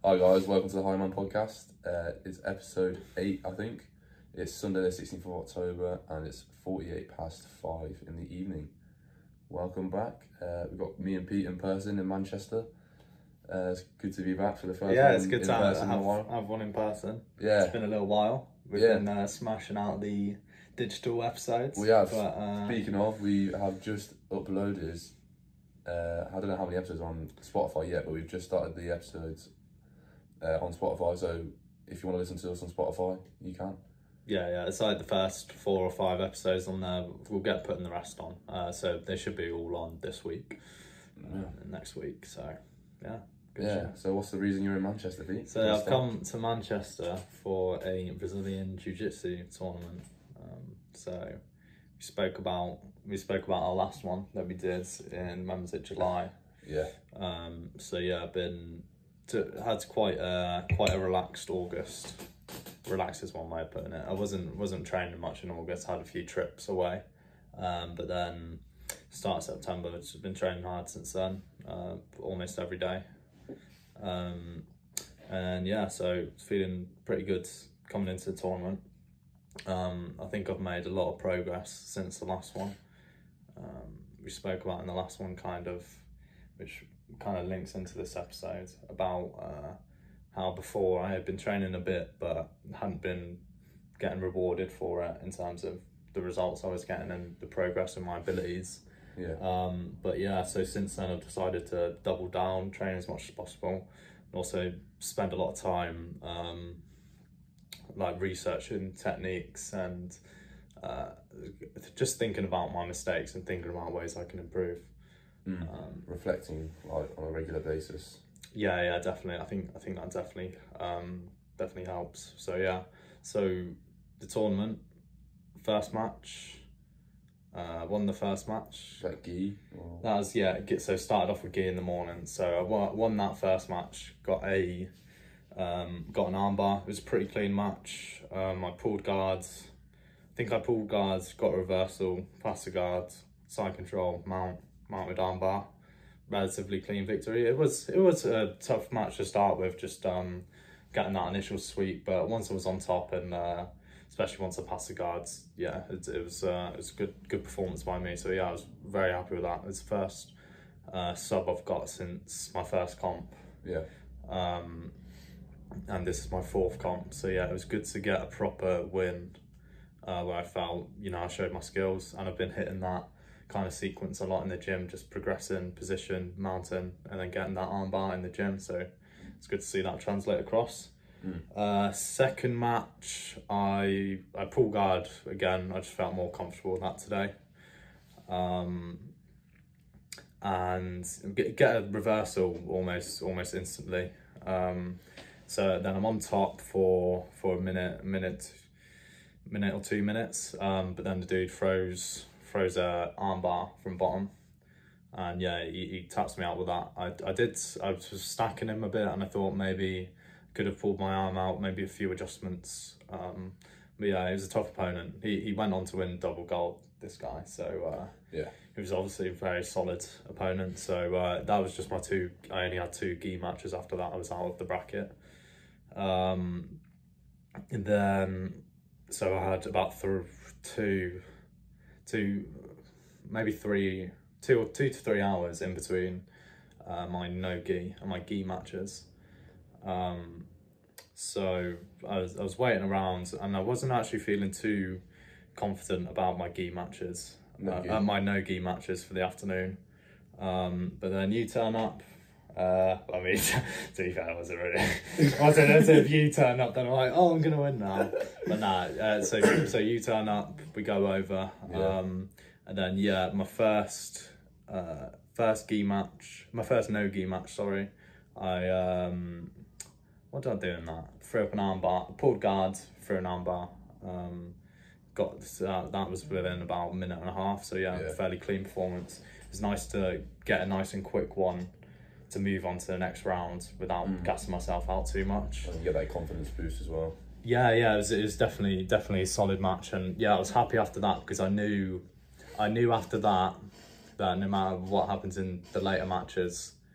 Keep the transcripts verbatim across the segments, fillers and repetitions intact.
Hi guys, welcome to the High Man podcast. Uh, it's episode eight, I think. It's Sunday the sixteenth of October and it's forty-eight past five in the evening. Welcome back. Uh, we've got me and Pete in person in Manchester. Uh, it's good to be back for the first yeah, one it's good in to have, person have, in a while. have one in person. Yeah. It's been a little while. We've Yeah. been uh, smashing out the digital episodes. We have. But, uh, Speaking of, we have just uploaded, uh, I don't know how many episodes on Spotify yet, but we've just started the episodes uh, on Spotify. So if you want to listen to us on Spotify, you can. Yeah, yeah, it's like the first four or five episodes on there. We'll get putting the rest on. Uh, so they should be all on this week, uh, Yeah. next week. So, yeah. Good Yeah, show. so what's the reason you're in Manchester, Pete? So I've come to Manchester for a Brazilian Jiu-Jitsu tournament. Um, so we spoke about we spoke about our last one that we did in, when was it, July? Yeah. Um, so yeah, I've been to, had quite a quite a relaxed August. Relaxed is one way of putting it. I wasn't wasn't training much in August. Had a few trips away, um, but then start of September, I've just been training hard since then, uh, almost every day. Um, and yeah, so feeling pretty good coming into the tournament. Um, I think I've made a lot of progress since the last one. Um, we spoke about in the last one, kind of, which kind of links into this episode, about uh, how before I had been training a bit, but hadn't been getting rewarded for it in terms of the results I was getting and the progress in my abilities. Yeah. Um, but yeah, so since then I've decided to double down, train as much as possible, and also spend a lot of time um, like researching techniques and uh, just thinking about my mistakes and thinking about ways I can improve. Mm. Um, reflecting like on a regular basis. Yeah, yeah, definitely. I think I think that definitely um, definitely helps. So yeah, so the tournament, first match. Uh, won the first match. Like gi? Or... That was, yeah, so started off with gi in the morning. So I won, won that first match, got a um, got an armbar. It was a pretty clean match. Um, I pulled guards. I think I pulled guards, got a reversal, passed the guards, side control, mount, mount with armbar. Relatively clean victory. It was it was a tough match to start with, just um, getting that initial sweep. But once I was on top and uh, especially once I passed the guards, yeah, it, it was uh, it was a good good performance by me. So yeah, I was very happy with that. It's the first uh, sub I've got since my first comp. Yeah. Um, and this is my fourth comp. So yeah, it was good to get a proper win uh, where I felt, you know, I showed my skills, and I've been hitting that kind of sequence a lot in the gym, just progressing, position, mounting, and then getting that armbar in the gym. So it's good to see that translate across. Mm. Uh, second match, I I pull guard again. I just felt more comfortable with that today, um, and get, get a reversal almost almost instantly. Um, so then I'm on top for for a minute, a minute, minute or two minutes. Um, but then the dude throws throws a armbar from bottom, and yeah, he, he taps me out with that. I I did I was stacking him a bit, and I thought maybe could have pulled my arm out, maybe a few adjustments. Um, but yeah, he was a tough opponent. He he went on to win double gold, this guy. So uh, yeah, he was obviously a very solid opponent. So uh, that was just my two. I only had two gi matches after that. I was out of the bracket. Um, and then so I had about th two, two, maybe three, two or two to three hours in between uh, my no gi and my gi matches. Um, so I was, I was waiting around, and I wasn't actually feeling too confident about my gi matches, no uh, gi. uh, my no gi matches for the afternoon. Um, but then you turn up, uh, I mean, to be fair, I wasn't really, I wasn't, as if you turn up, then I'm like, oh, I'm going to win now. But nah, uh, so, so you turn up, we go over, yeah. um, and then, yeah, my first, uh, first gi match, my first no gi match, sorry, I, um, what did I do in that? Threw up an armbar, pulled guard, threw an armbar. Um, got uh, that was within about a minute and a half. So yeah, yeah, fairly clean performance. It's nice to get a nice and quick one to move on to the next round without mm. gassing myself out too much. And get that confidence boost as well. Yeah, yeah, it was, it was definitely definitely a solid match, and yeah, I was happy after that because I knew, I knew after that that no matter what happens in the later matches,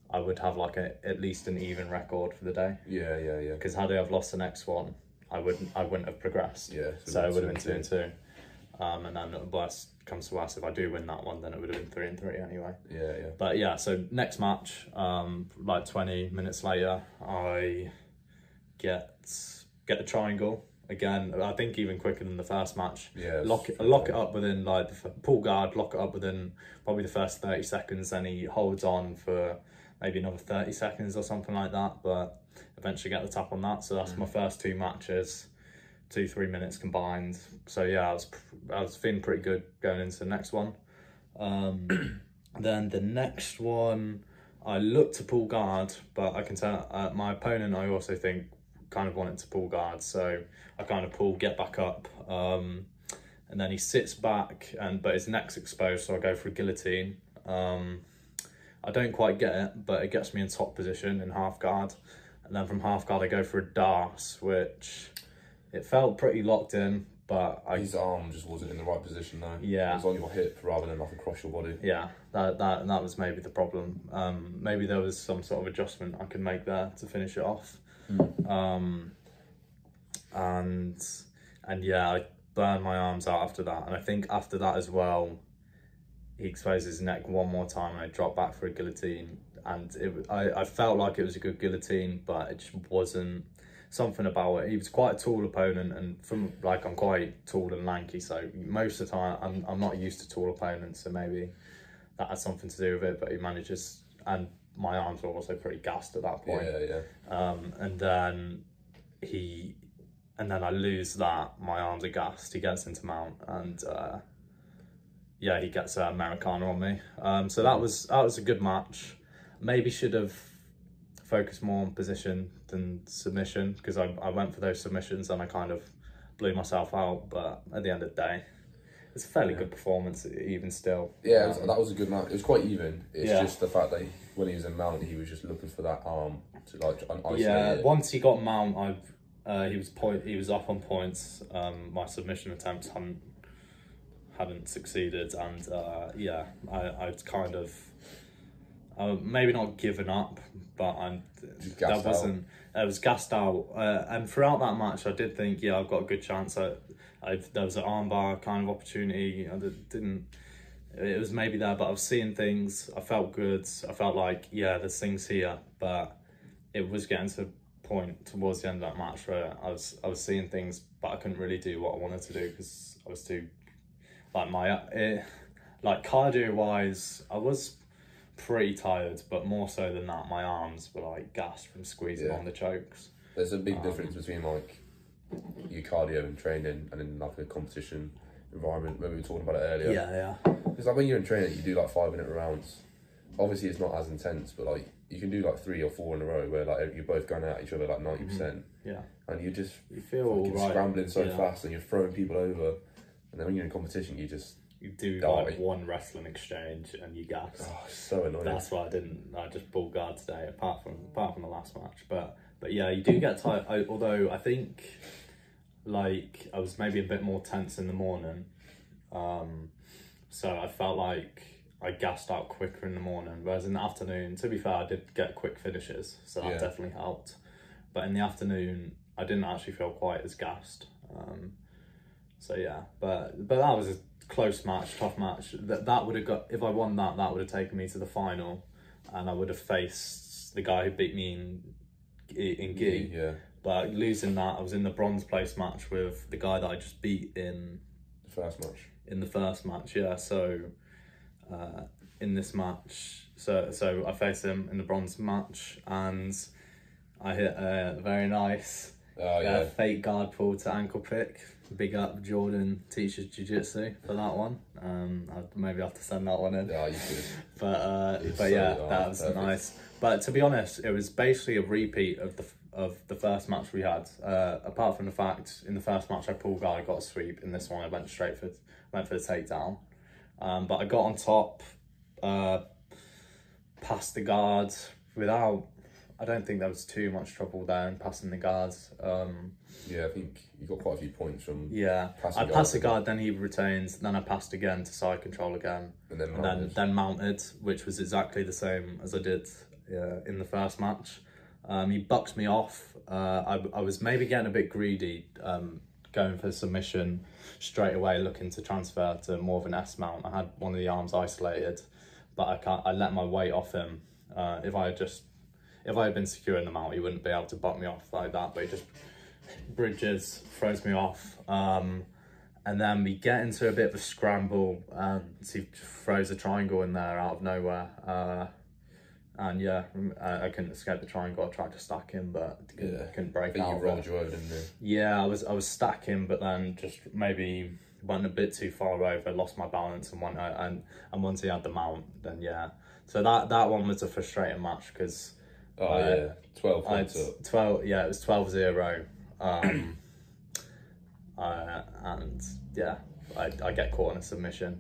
I would have like a at least an even record for the day. Yeah, yeah, yeah. Because had I have lost the next one, I wouldn't I wouldn't have progressed. Yeah. So it would have been two and two. Um, and then worst comes to worst, if I do win that one, then it would have been three and three anyway. Yeah, yeah. But yeah, so next match, um, like twenty minutes later, I get get the triangle again. I think even quicker than the first match. Yeah. Lock it, lock it up within like the pull guard, lock it up within probably the first thirty seconds. Then he holds on for maybe another thirty seconds or something like that. But eventually get the tap on that. So that's mm. my first two matches. Two, three minutes combined. So yeah, I was I was feeling pretty good going into the next one. Um, then the next one, I looked to pull guard, but I can tell uh, my opponent, I also think, kind of wanted to pull guard. So I kind of pull, get back up. Um, and then he sits back, and but his neck's exposed, so I go for a guillotine. Um, I don't quite get it, but it gets me in top position in half guard. And then from half guard, I go for a darce, which... It felt pretty locked in, but I... His arm just wasn't in the right position though. Yeah. It was on your hip rather than like across your body. Yeah, that that that was maybe the problem. Um, maybe there was some sort of adjustment I could make there to finish it off. Mm. Um, and and yeah, I burned my arms out after that. And I think after that as well, he exposed his neck one more time and I dropped back for a guillotine. And it, I, I felt like it was a good guillotine, but it just wasn't... Something about it. He was quite a tall opponent, and from like I'm quite tall and lanky, so most of the time I'm I'm not used to tall opponents, so maybe that has something to do with it. But he manages, and my arms were also pretty gassed at that point. Yeah, yeah. Um, and then he, and then I lose that. My arms are gassed. He gets into mount, and uh, yeah, he gets an Americana on me. Um, so that was that was a good match. Maybe should have focused more on position than submission, because I, I went for those submissions and I kind of blew myself out, but at the end of the day it's a fairly yeah. good performance even still. Yeah, um, that was a good match. It was quite even. It's yeah. just the fact that he, when he was in mount, he was just looking for that arm to like isolate yeah it. Once he got mount, I uh, he was point he was up on points. Um, my submission attempts hadn't hadn't succeeded, and uh, yeah I, I'd kind of Uh, maybe not given up, but I'm that wasn't. Out. I was gassed out, uh, and throughout that match, I did think, yeah, I've got a good chance. I, I there was an armbar kind of opportunity. I didn't. It was maybe there, but I was seeing things. I felt good. I felt like, yeah, there's things here, but it was getting to a point towards the end of that match where I was I was seeing things, but I couldn't really do what I wanted to do because I was too, like my, it, like cardio wise, I was pretty tired, but more so than that, my arms were like gassed from squeezing yeah. on the chokes. There's a big um, difference between like your cardio and training and in like a competition environment. Remember we were talking about it earlier? Yeah, yeah. Because like when you're in training, you do like five minute rounds. Obviously it's not as intense, but like you can do like three or four in a row where like you're both going at each other like ninety percent. Mm-hmm. Yeah. And you just you feel right. scrambling so yeah. fast and you're throwing people over. And then when you're in competition, you just You do die. like one wrestling exchange and you gas. Oh, so annoying. That's why I didn't. I just pulled guard today, apart from apart from the last match. But but yeah, you do get tired. I, although I think like I was maybe a bit more tense in the morning, um, so I felt like I gassed out quicker in the morning. Whereas in the afternoon, to be fair, I did get quick finishes, so that yeah. definitely helped. But in the afternoon, I didn't actually feel quite as gassed. Um, so yeah, but but that was a close match, tough match. That that would have got, if I won that, that would have taken me to the final, and I would have faced the guy who beat me in in gi. Yeah. But losing that, I was in the bronze place match with the guy that I just beat in the first match. In the first match, yeah. So uh, in this match, so so I faced him in the bronze match, and I hit a very nice oh, yeah. uh, fake guard pull to ankle pick. Big up Jordan teaches jiu-jitsu for that one. Um, I'd maybe have to send that one in. Yeah, you could. But uh, but so yeah, nice, that was perfect. nice. But to be honest, it was basically a repeat of the of the first match we had. Uh, apart from the fact, in the first match I pulled guard, I got a sweep. In this one, I went straight for went for the takedown. Um, but I got on top, uh, past the guard without. I don't think there was too much trouble there in passing the guards. Um, yeah, I think you got quite a few points from yeah. passing I passed the guard, then he retains, then I passed again to side control again, and then and then, then mounted, which was exactly the same as I did uh, in the first match. Um, he bucked me off. Uh, I, I was maybe getting a bit greedy, um, going for submission straight away, looking to transfer to more of an S mount. I had one of the arms isolated, but I can't. I let my weight off him. Uh, if I had just, if I had been secure in the mount, he wouldn't be able to buck me off like that. But he just bridges, throws me off, um, and then we get into a bit of a scramble. And he throws a triangle in there out of nowhere. Uh, And yeah, I, I couldn't escape the triangle. I tried to stack him, but couldn't, Yeah. couldn't break I think out. you of rolled it. you over, didn't you? Yeah, I was I was stacking, but then just maybe went a bit too far over, lost my balance, and went out, and and once he had the mount, then yeah. So that that one was a frustrating match because Oh uh, yeah, twelve I points up. twelve. Yeah, it was twelve zero. Um, uh, and yeah, I I get caught in a submission,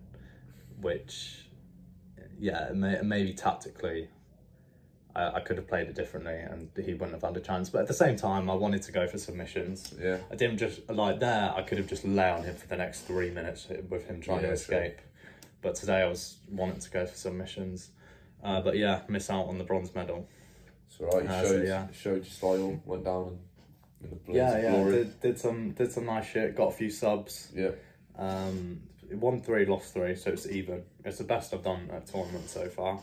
which yeah, may, maybe tactically. I could have played it differently and he wouldn't have had a chance. But at the same time, I wanted to go for submissions. Yeah. I didn't just, like there, I could have just lay on him for the next three minutes with him trying Yeah, to escape. Sure. But today I was wanting to go for submissions. Uh, but yeah, miss out on the bronze medal. It's alright, you Uh, showed, so, yeah. showed your style, went down in the blaze Yeah, of yeah, glory. did, did some did some nice shit, got a few subs. Yeah. Um, won three, lost three, so it's even. It's the best I've done at tournament so far.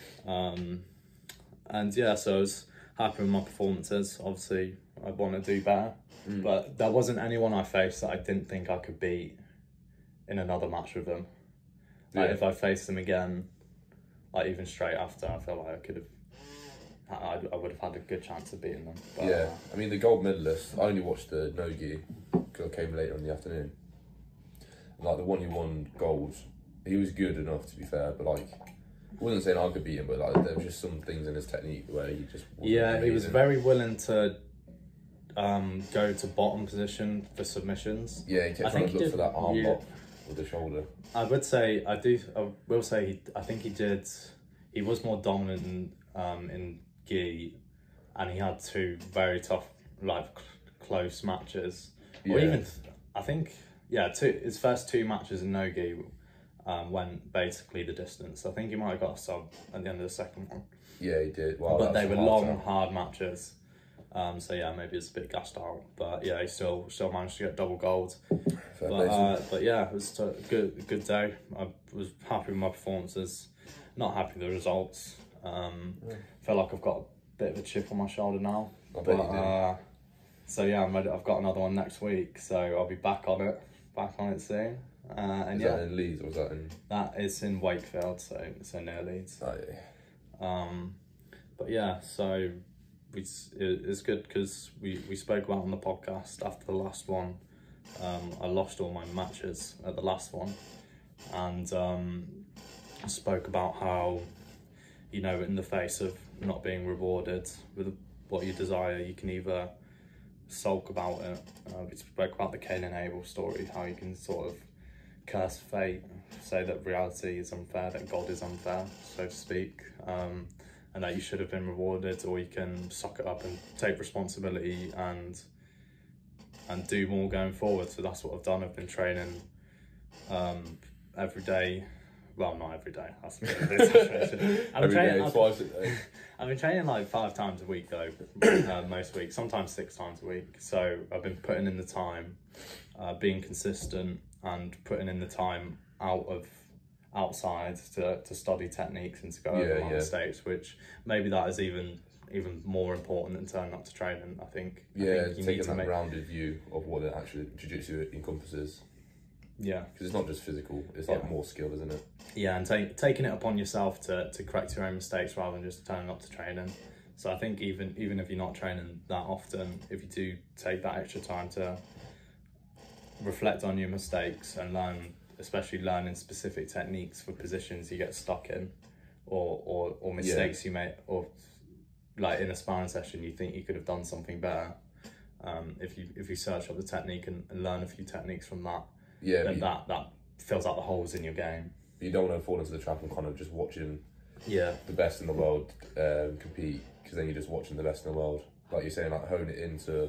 Um, And yeah, so I was happy with my performances. Obviously, I want to do better. Mm. But there wasn't anyone I faced that I didn't think I could beat in another match with them. Like, Yeah. if I faced them again, like even straight after, I felt like I could have, I, I would have had a good chance of beating them. But, Yeah, uh, I mean, the gold medalist, I only watched the no-gi because I came later in the afternoon. Like, the one who won gold, he was good enough, to be fair, but like, I wasn't saying I could beat him, but like there was just some things in his technique where he just wasn't yeah, he was amazing. very willing to um, go to bottom position for submissions. Yeah, he kept I trying think to he look did- for that arm yeah. lock with the shoulder. I would say I do. I will say he. I think he did. He was more dominant in, um, in gi, and he had two very tough, like cl- close matches. Or Yeah. even, I think, yeah, two. His first two matches in no gi um, went basically the distance. I think he might have got a sub at the end of the second one. Yeah, he did. Well, but that they was were a hard long, time. hard matches. Um, so yeah, maybe it's a bit gassed out, but yeah, he still still managed to get double gold. Fair But, play to him. uh, but yeah, it was a good good day. I was happy with my performances, not happy with the results. Um, Yeah. Feel like I've got a bit of a chip on my shoulder now. I bet But, you do. uh, so yeah, I'm ready. I've got another one next week, so I'll be back on it, back on it soon. Uh, and Is yeah, that in Leeds or was that in? that is in Wakefield, so it's in near Leeds. Oh, yeah. Um, but yeah, so we it, it's good because we, we spoke about on the podcast after the last one. Um, I lost all my matches at the last one, and um, spoke about how, you know, in the face of not being rewarded with what you desire, you can either sulk about it. Uh, we spoke about the Cain and Abel story, how you can sort of curse fate, say that reality is unfair, that God is unfair, so to speak, um, and that you should have been rewarded, or you can suck it up and take responsibility and and do more going forward. So that's what I've done. I've been training um, every day. Well, not every day. That's a bit of an exaggeration. I've Every been training- day, I've- twice a day. I've been training like five times a week though, uh, most weeks, sometimes six times a week. So I've been putting in the time, uh, being consistent, and putting in the time out of outside to, to study techniques and to go over Yeah, my yeah. mistakes, which maybe that is even even more important than turning up to training. I think. I Yeah, think you need taking to that make, rounded view of what it actually jiu-jitsu encompasses. yeah. Because it's not just physical, it's like Yeah. more skill, isn't it? Yeah, and take, taking it upon yourself to, to correct your own mistakes rather than just turning up to training. So I think even even if you're not training that often, if you do take that extra time to reflect on your mistakes and learn, especially learning specific techniques for positions you get stuck in, or or, or mistakes you make, or like in a sparring session you think you could have done something better. Um, if you if you search up the technique and, and learn a few techniques from that, Yeah, then you, that that fills out the holes in your game. you don't want to fall into the trap of kind of just watching Yeah. the best in the world um, compete, because then you're just watching the best in the world. Like you're saying, like hone it into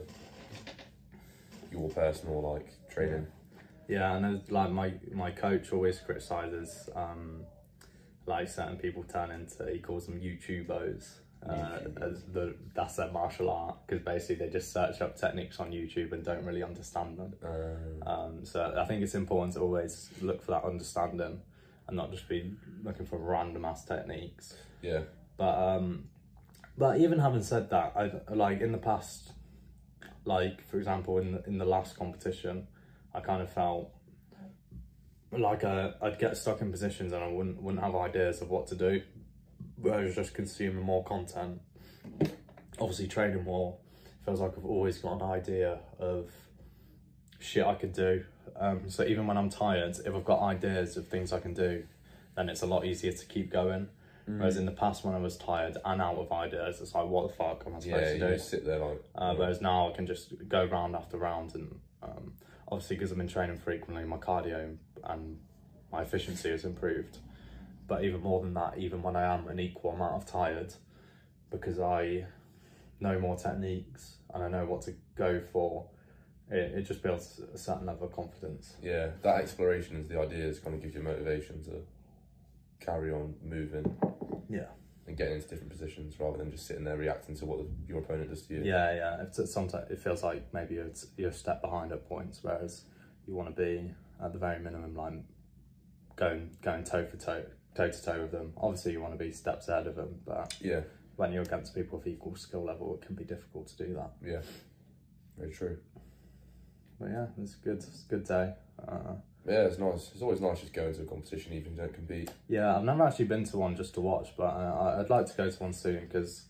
your personal like training. Yeah, and there's, like my my coach always criticizes um like certain people turn into, he calls them YouTubers, Uh, as the that's their martial art, because basically they just search up techniques on YouTube and don't really understand them. Uh, Um, so I think it's important to always look for that understanding and not just be looking for random ass techniques. yeah. But um, but even having said that, I like in the past, like for example in the, in the last competition, I kind of felt like I, I'd get stuck in positions and I wouldn't wouldn't have ideas of what to do. I was just consuming more content, obviously training more. Feels like I've always got an idea of shit I could do. Um, so even when I'm tired, if I've got ideas of things I can do, then it's a lot easier to keep going. Mm. Whereas in the past, when I was tired and out of ideas, it's like, what the fuck am I supposed Yeah, to you do? just sit there like... Uh, whereas now I can just go round after round, and um, obviously because I've been training frequently, my cardio and my efficiency has improved. But even more than that, even when I am an equal amount of tired, because I know more techniques and I know what to go for, it, it just builds a certain level of confidence. Yeah, that exploration is the ideas kind of gives you motivation to carry on moving. Yeah. And getting into different positions rather than just sitting there reacting to what the, your opponent does to you. Yeah, yeah. It's, sometimes it feels like maybe you're, you're a step behind at points, whereas you want to be at the very minimum, like going going toe for toe. toe to toe with them. Obviously you want to be steps ahead of them, but yeah, when you're against people with equal skill level, it can be difficult to do that. Yeah, very true. But yeah, it's good. It's a good day. Uh, yeah, it's nice. It's always nice just going to a competition even if you don't compete. Yeah, I've never actually been to one just to watch, but uh, I'd like to go to one soon because,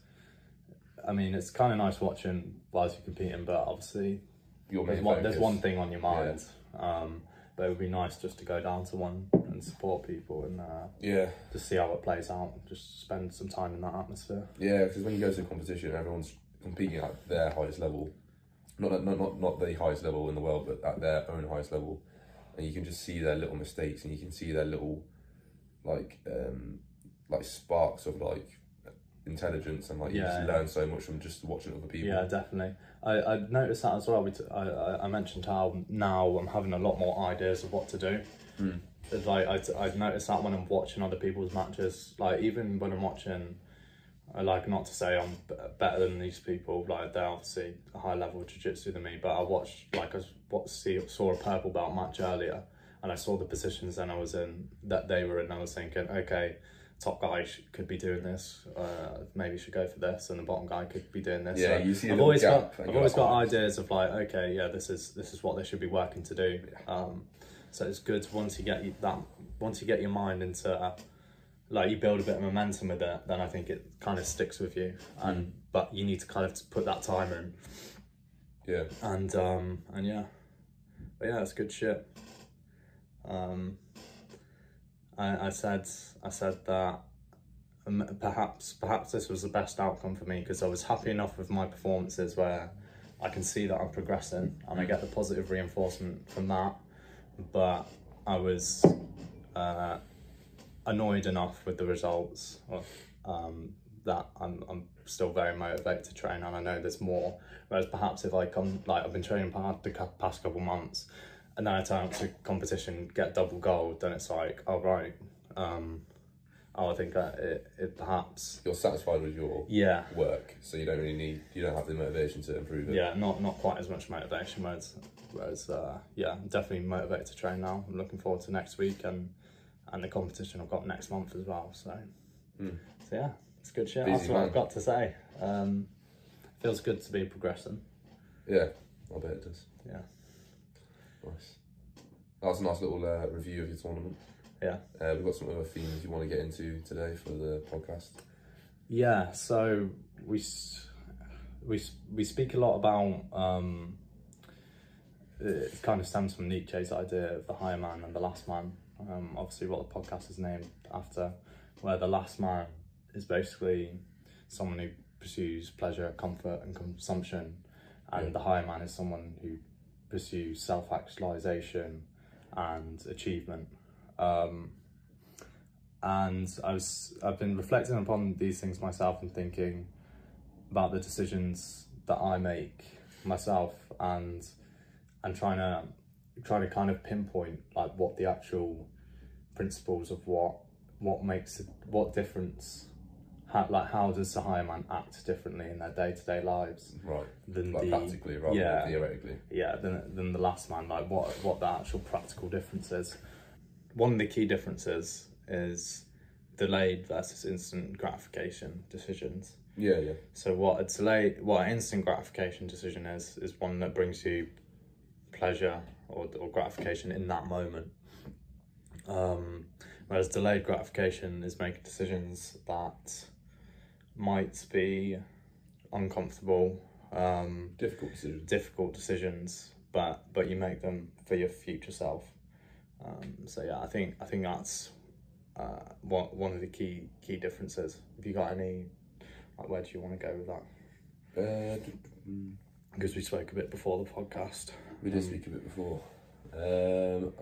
I mean, it's kind of nice watching whilst you're competing, but obviously Your there's main one, focus. there's one thing on your mind. Yeah. Um, but it would be nice just to go down to one and support people and uh, yeah, just see how it plays out. Just spend some time in that atmosphere. Yeah, because when you go to a competition, everyone's competing at their highest level, not not not not the highest level in the world, but at their own highest level, and you can just see their little mistakes and you can see their little like um like sparks of like intelligence, and like you Yeah, just yeah. learn so much from just watching other people. Yeah, definitely. I, I noticed that as well. We t I, I, I mentioned how now I'm having a lot more ideas of what to do. Mm. It's like I, t- I've noticed that when I'm watching other people's matches, like even when I'm watching, I like not to say I'm b better than these people, like they're obviously a higher level of jiu-jitsu than me, but I watched, like I was, what, see, saw a purple belt match earlier and I saw the positions then I was in, that they were in, and I was thinking, okay, top guy sh could be doing this, uh, maybe should go for this, and the bottom guy could be doing this. Yeah, so you see a I've little always gap got, and I've you're always like, got oh. ideas of like, okay, yeah, this is this is what they should be working to do. Um, so it's good once you get you, that, once you get your mind into, uh, like you build a bit of momentum with it, then I think it kind of sticks with you. And mm. but you need to kind of put that time in. Yeah. And um and yeah, but yeah, it's good shit. Um, I I said I said that. Um, perhaps perhaps this was the best outcome for me because I was happy enough with my performances where I can see that I'm progressing and I get the positive reinforcement from that, but I was uh, annoyed enough with the results um, that I'm, I'm still very motivated to train, and I know there's more. Whereas perhaps if I come, like I've been training hard the past couple months and then I turn up to competition, get double gold, then it's like, oh right, um, Oh, I think that it, it perhaps... You're satisfied with your yeah. work, so you don't really need, you don't have the motivation to improve it. Yeah, not not quite as much motivation, whereas, whereas uh, yeah, I'm definitely motivated to train now. I'm looking forward to next week and and the competition I've got next month as well, so... Mm. So yeah, it's good shit. Busy That's what man. I've got to say. Um, feels good to be progressing. Yeah, I bet it does. Yeah. Nice. That was a nice little uh, review of your tournament. Yeah. Uh, we've got some other themes you want to get into today for the podcast. Yeah, so we we we speak a lot about, um, it kind of stems from Nietzsche's idea of the higher man and the last man. Um, obviously what the podcast is named after, where the last man is basically someone who pursues pleasure, comfort and consumption, and yeah. the higher man is someone who pursues self-actualization and achievement. Um, and I was, I've been reflecting upon these things myself and thinking about the decisions that I make myself, and and trying to trying to kind of pinpoint like what the actual principles of what what makes it, what difference how like how does the higher man act differently in their day to day lives Right. than Like the practically rather yeah than theoretically. yeah than than the last man? Like what what the actual practical difference is. One of the key differences is delayed versus instant gratification decisions. Yeah, yeah. So what a delay, what an instant gratification decision is, is one that brings you pleasure or, or gratification in that moment. Um, whereas delayed gratification is making decisions that might be uncomfortable, um, Difficult decision. difficult decisions, but but you make them for your future self. Um, so yeah, I think I think that's uh, one one of the key key differences. Have you got any? Like, where do you want to go with that? Uh, d- d- Because we spoke a bit before the podcast. we did Um, speak a bit before. Um,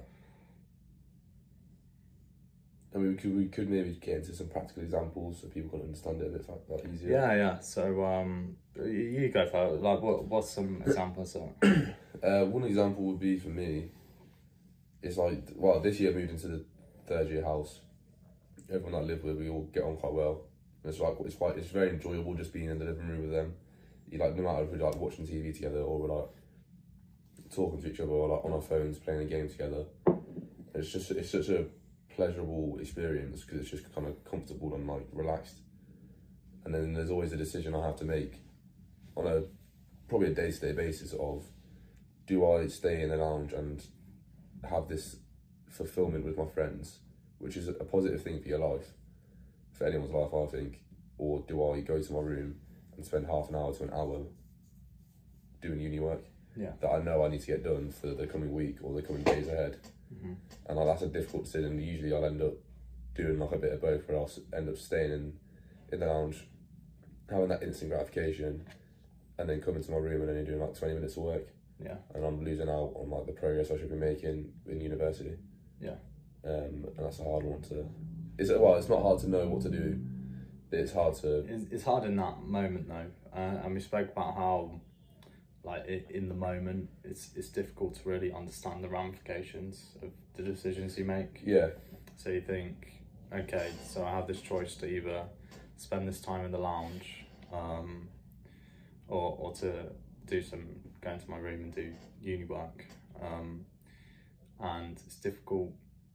I mean, we could we could maybe get into some practical examples so people can understand it a bit fa- like easier. Yeah, yeah. So um, you you go for it. Like, what what's some examples of? Uh, one example would be for me. It's like, well, this year I moved into the third year house. Everyone I live with, we all get on quite well. And it's like it's quite it's very enjoyable just being in the living room with them. You like no matter if we're like watching T V together or we're like talking to each other or like on our phones playing a game together. It's just it's such a pleasurable experience because it's just kind of comfortable and like relaxed. And then there's always a decision I have to make on a probably a day to day basis of do I stay in the lounge and have this fulfillment with my friends, which is a positive thing for your life, for anyone's life, I think, or do I go to my room and spend half an hour to an hour doing uni work Yeah. that I know I need to get done for the coming week or the coming days ahead? Mm-hmm. And like, that's a difficult decision. Usually I'll end up doing like a bit of both, where I'll s- end up staying in, in the lounge, having that instant gratification, and then coming to my room and only doing like twenty minutes of work. Yeah. And I'm losing out on like the progress I should be making in university. Yeah. Um, and that's a hard one to. It's well, it's not hard to know what to do. But it's hard to. It's, it's hard in that moment though, uh, and we spoke about how, like i- in the moment, it's it's difficult to really understand the ramifications of the decisions you make. Yeah. So you think, okay, so I have this choice to either spend this time in the lounge, um, or or to do some go into my room and do uni work, um, and it's difficult.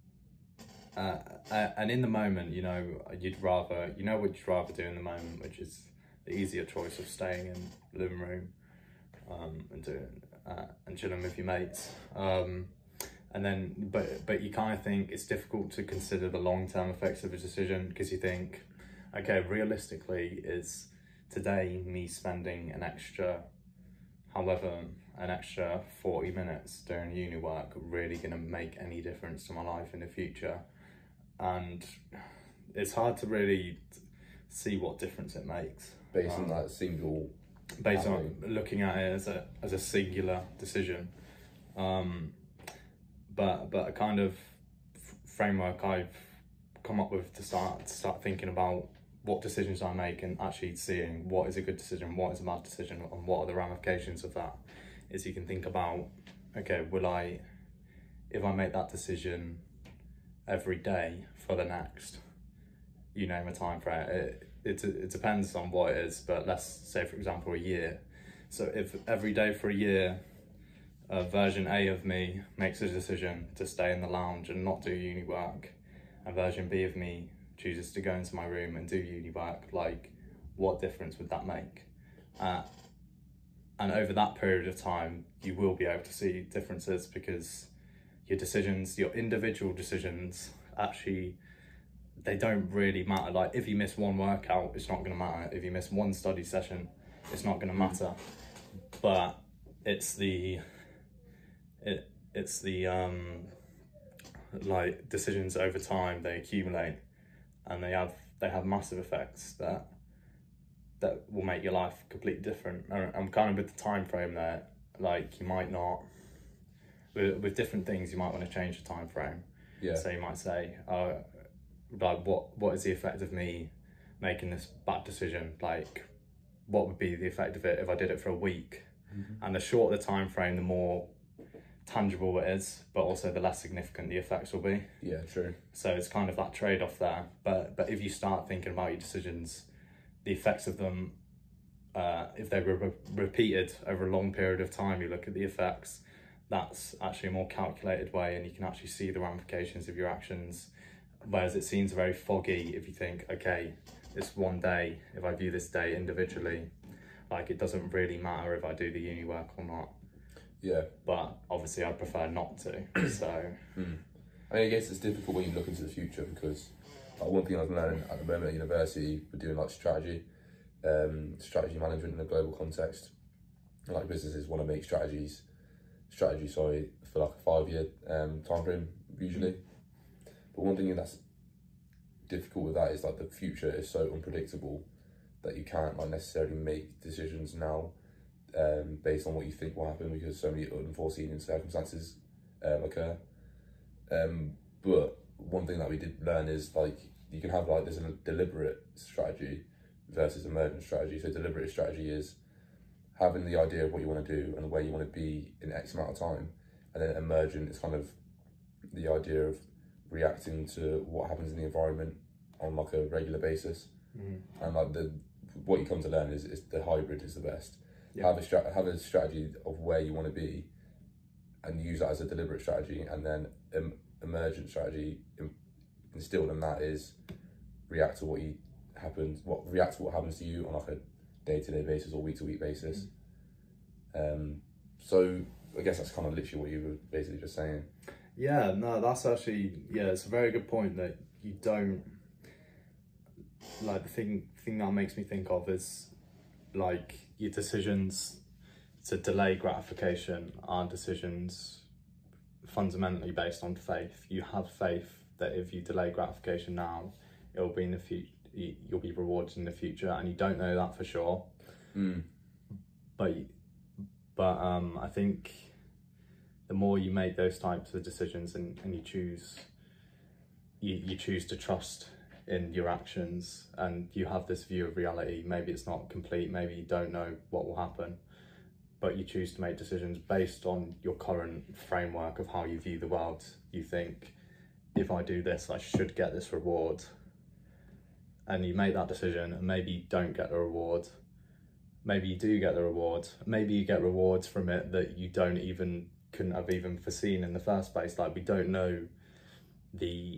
Uh, uh, and in the moment, you know, you'd rather, you know what you'd rather do in the moment, which is the easier choice of staying in the living room, um, and doing uh, and chilling with your mates. Um, and then, but but you kind of think it's difficult to consider the long term effects of a decision because you think, okay, realistically, is today me spending an extra, however, an extra forty minutes doing uni work really going to make any difference to my life in the future? And it's hard to really see what difference it makes Based on Um, that single. based on happening. looking at it as a as a singular decision. Um, but but a kind of f- framework I've come up with to start to start thinking about what decisions I make and actually seeing what is a good decision, what is a bad decision, and what are the ramifications of that. Is you can think about, okay, will I, if I make that decision every day for the next, you name a time frame, it, it, it depends on what it is, but let's say, for example, a year. So if every day for a year, uh, version A of me makes a decision to stay in the lounge and not do uni work, and version B of me chooses to go into my room and do uni work, like, what difference would that make? Uh, and over that period of time, you will be able to see differences because your decisions, your individual decisions, actually, they don't really matter. Like, if you miss one workout, it's not going to matter. If you miss one study session, it's not going to matter. But it's the, it it's the um, like decisions over time, they accumulate, and they have they have massive effects that that will make your life completely different. And I'm kind of with the time frame there. Like, you might not. With, with different things, you might want to change the time frame. Yeah. So you might say, uh, like, what what is the effect of me making this bad decision? Like, what would be the effect of it if I did it for a week? Mm-hmm. And the shorter the time frame, the more tangible it is, but also the less significant the effects will be. Yeah, true. So it's kind of that trade-off there. But but if you start thinking about your decisions the effects of them, uh, if they were re- repeated over a long period of time, you look at the effects, that's actually a more calculated way, and you can actually see the ramifications of your actions. Whereas it seems very foggy if you think, okay, this one day, if I view this day individually, like it doesn't really matter if I do the uni work or not. Yeah. But obviously I prefer not to, so. Mm. I mean, I guess it's difficult when you look into the future, because like, one thing I've learned at the moment at university, we're doing like strategy, um, strategy management in a global context. And, like businesses want to make strategies, strategy, sorry, for like a five year um, time frame usually. Mm. But one thing that's difficult with that is like the future is so unpredictable that you can't like necessarily make decisions now um, based on what you think will happen, because so many unforeseen circumstances um, occur. Um, but one thing that we did learn is like you can have like this deliberate strategy versus emergent strategy. So deliberate strategy is having the idea of what you want to do and where you want to be in X amount of time, and then emergent is kind of the idea of reacting to what happens in the environment on like a regular basis. Mm. And like the what you come to learn is, is the hybrid is the best. Yeah. Have a stra- have a strategy of where you want to be, and use that as a deliberate strategy, and then em- emergent strategy in- instilled in that is react to what you happens, what react to what happens to you on like a day to day basis or week to week basis. Mm. Um, so I guess that's kind of literally what you were basically just saying. Yeah, no, that's actually, yeah, it's a very good point that you don't, like the thing, thing that makes me think of is like your decisions to delay gratification are decisions fundamentally based on faith. You have faith that if you delay gratification now, it will be in the future, you'll be rewarded in the future, and you don't know that for sure. Mm. But, but um, I think the more you make those types of decisions and, and you choose, you, you choose to trust in your actions, and you have this view of reality. Maybe it's not complete, maybe you don't know what will happen, but you choose to make decisions based on your current framework of how you view the world. You think, if I do this, I should get this reward. And you make that decision, and maybe you don't get the reward. Maybe you do get the reward. Maybe you get rewards from it that you don't even, couldn't have even foreseen in the first place. Like we don't know the,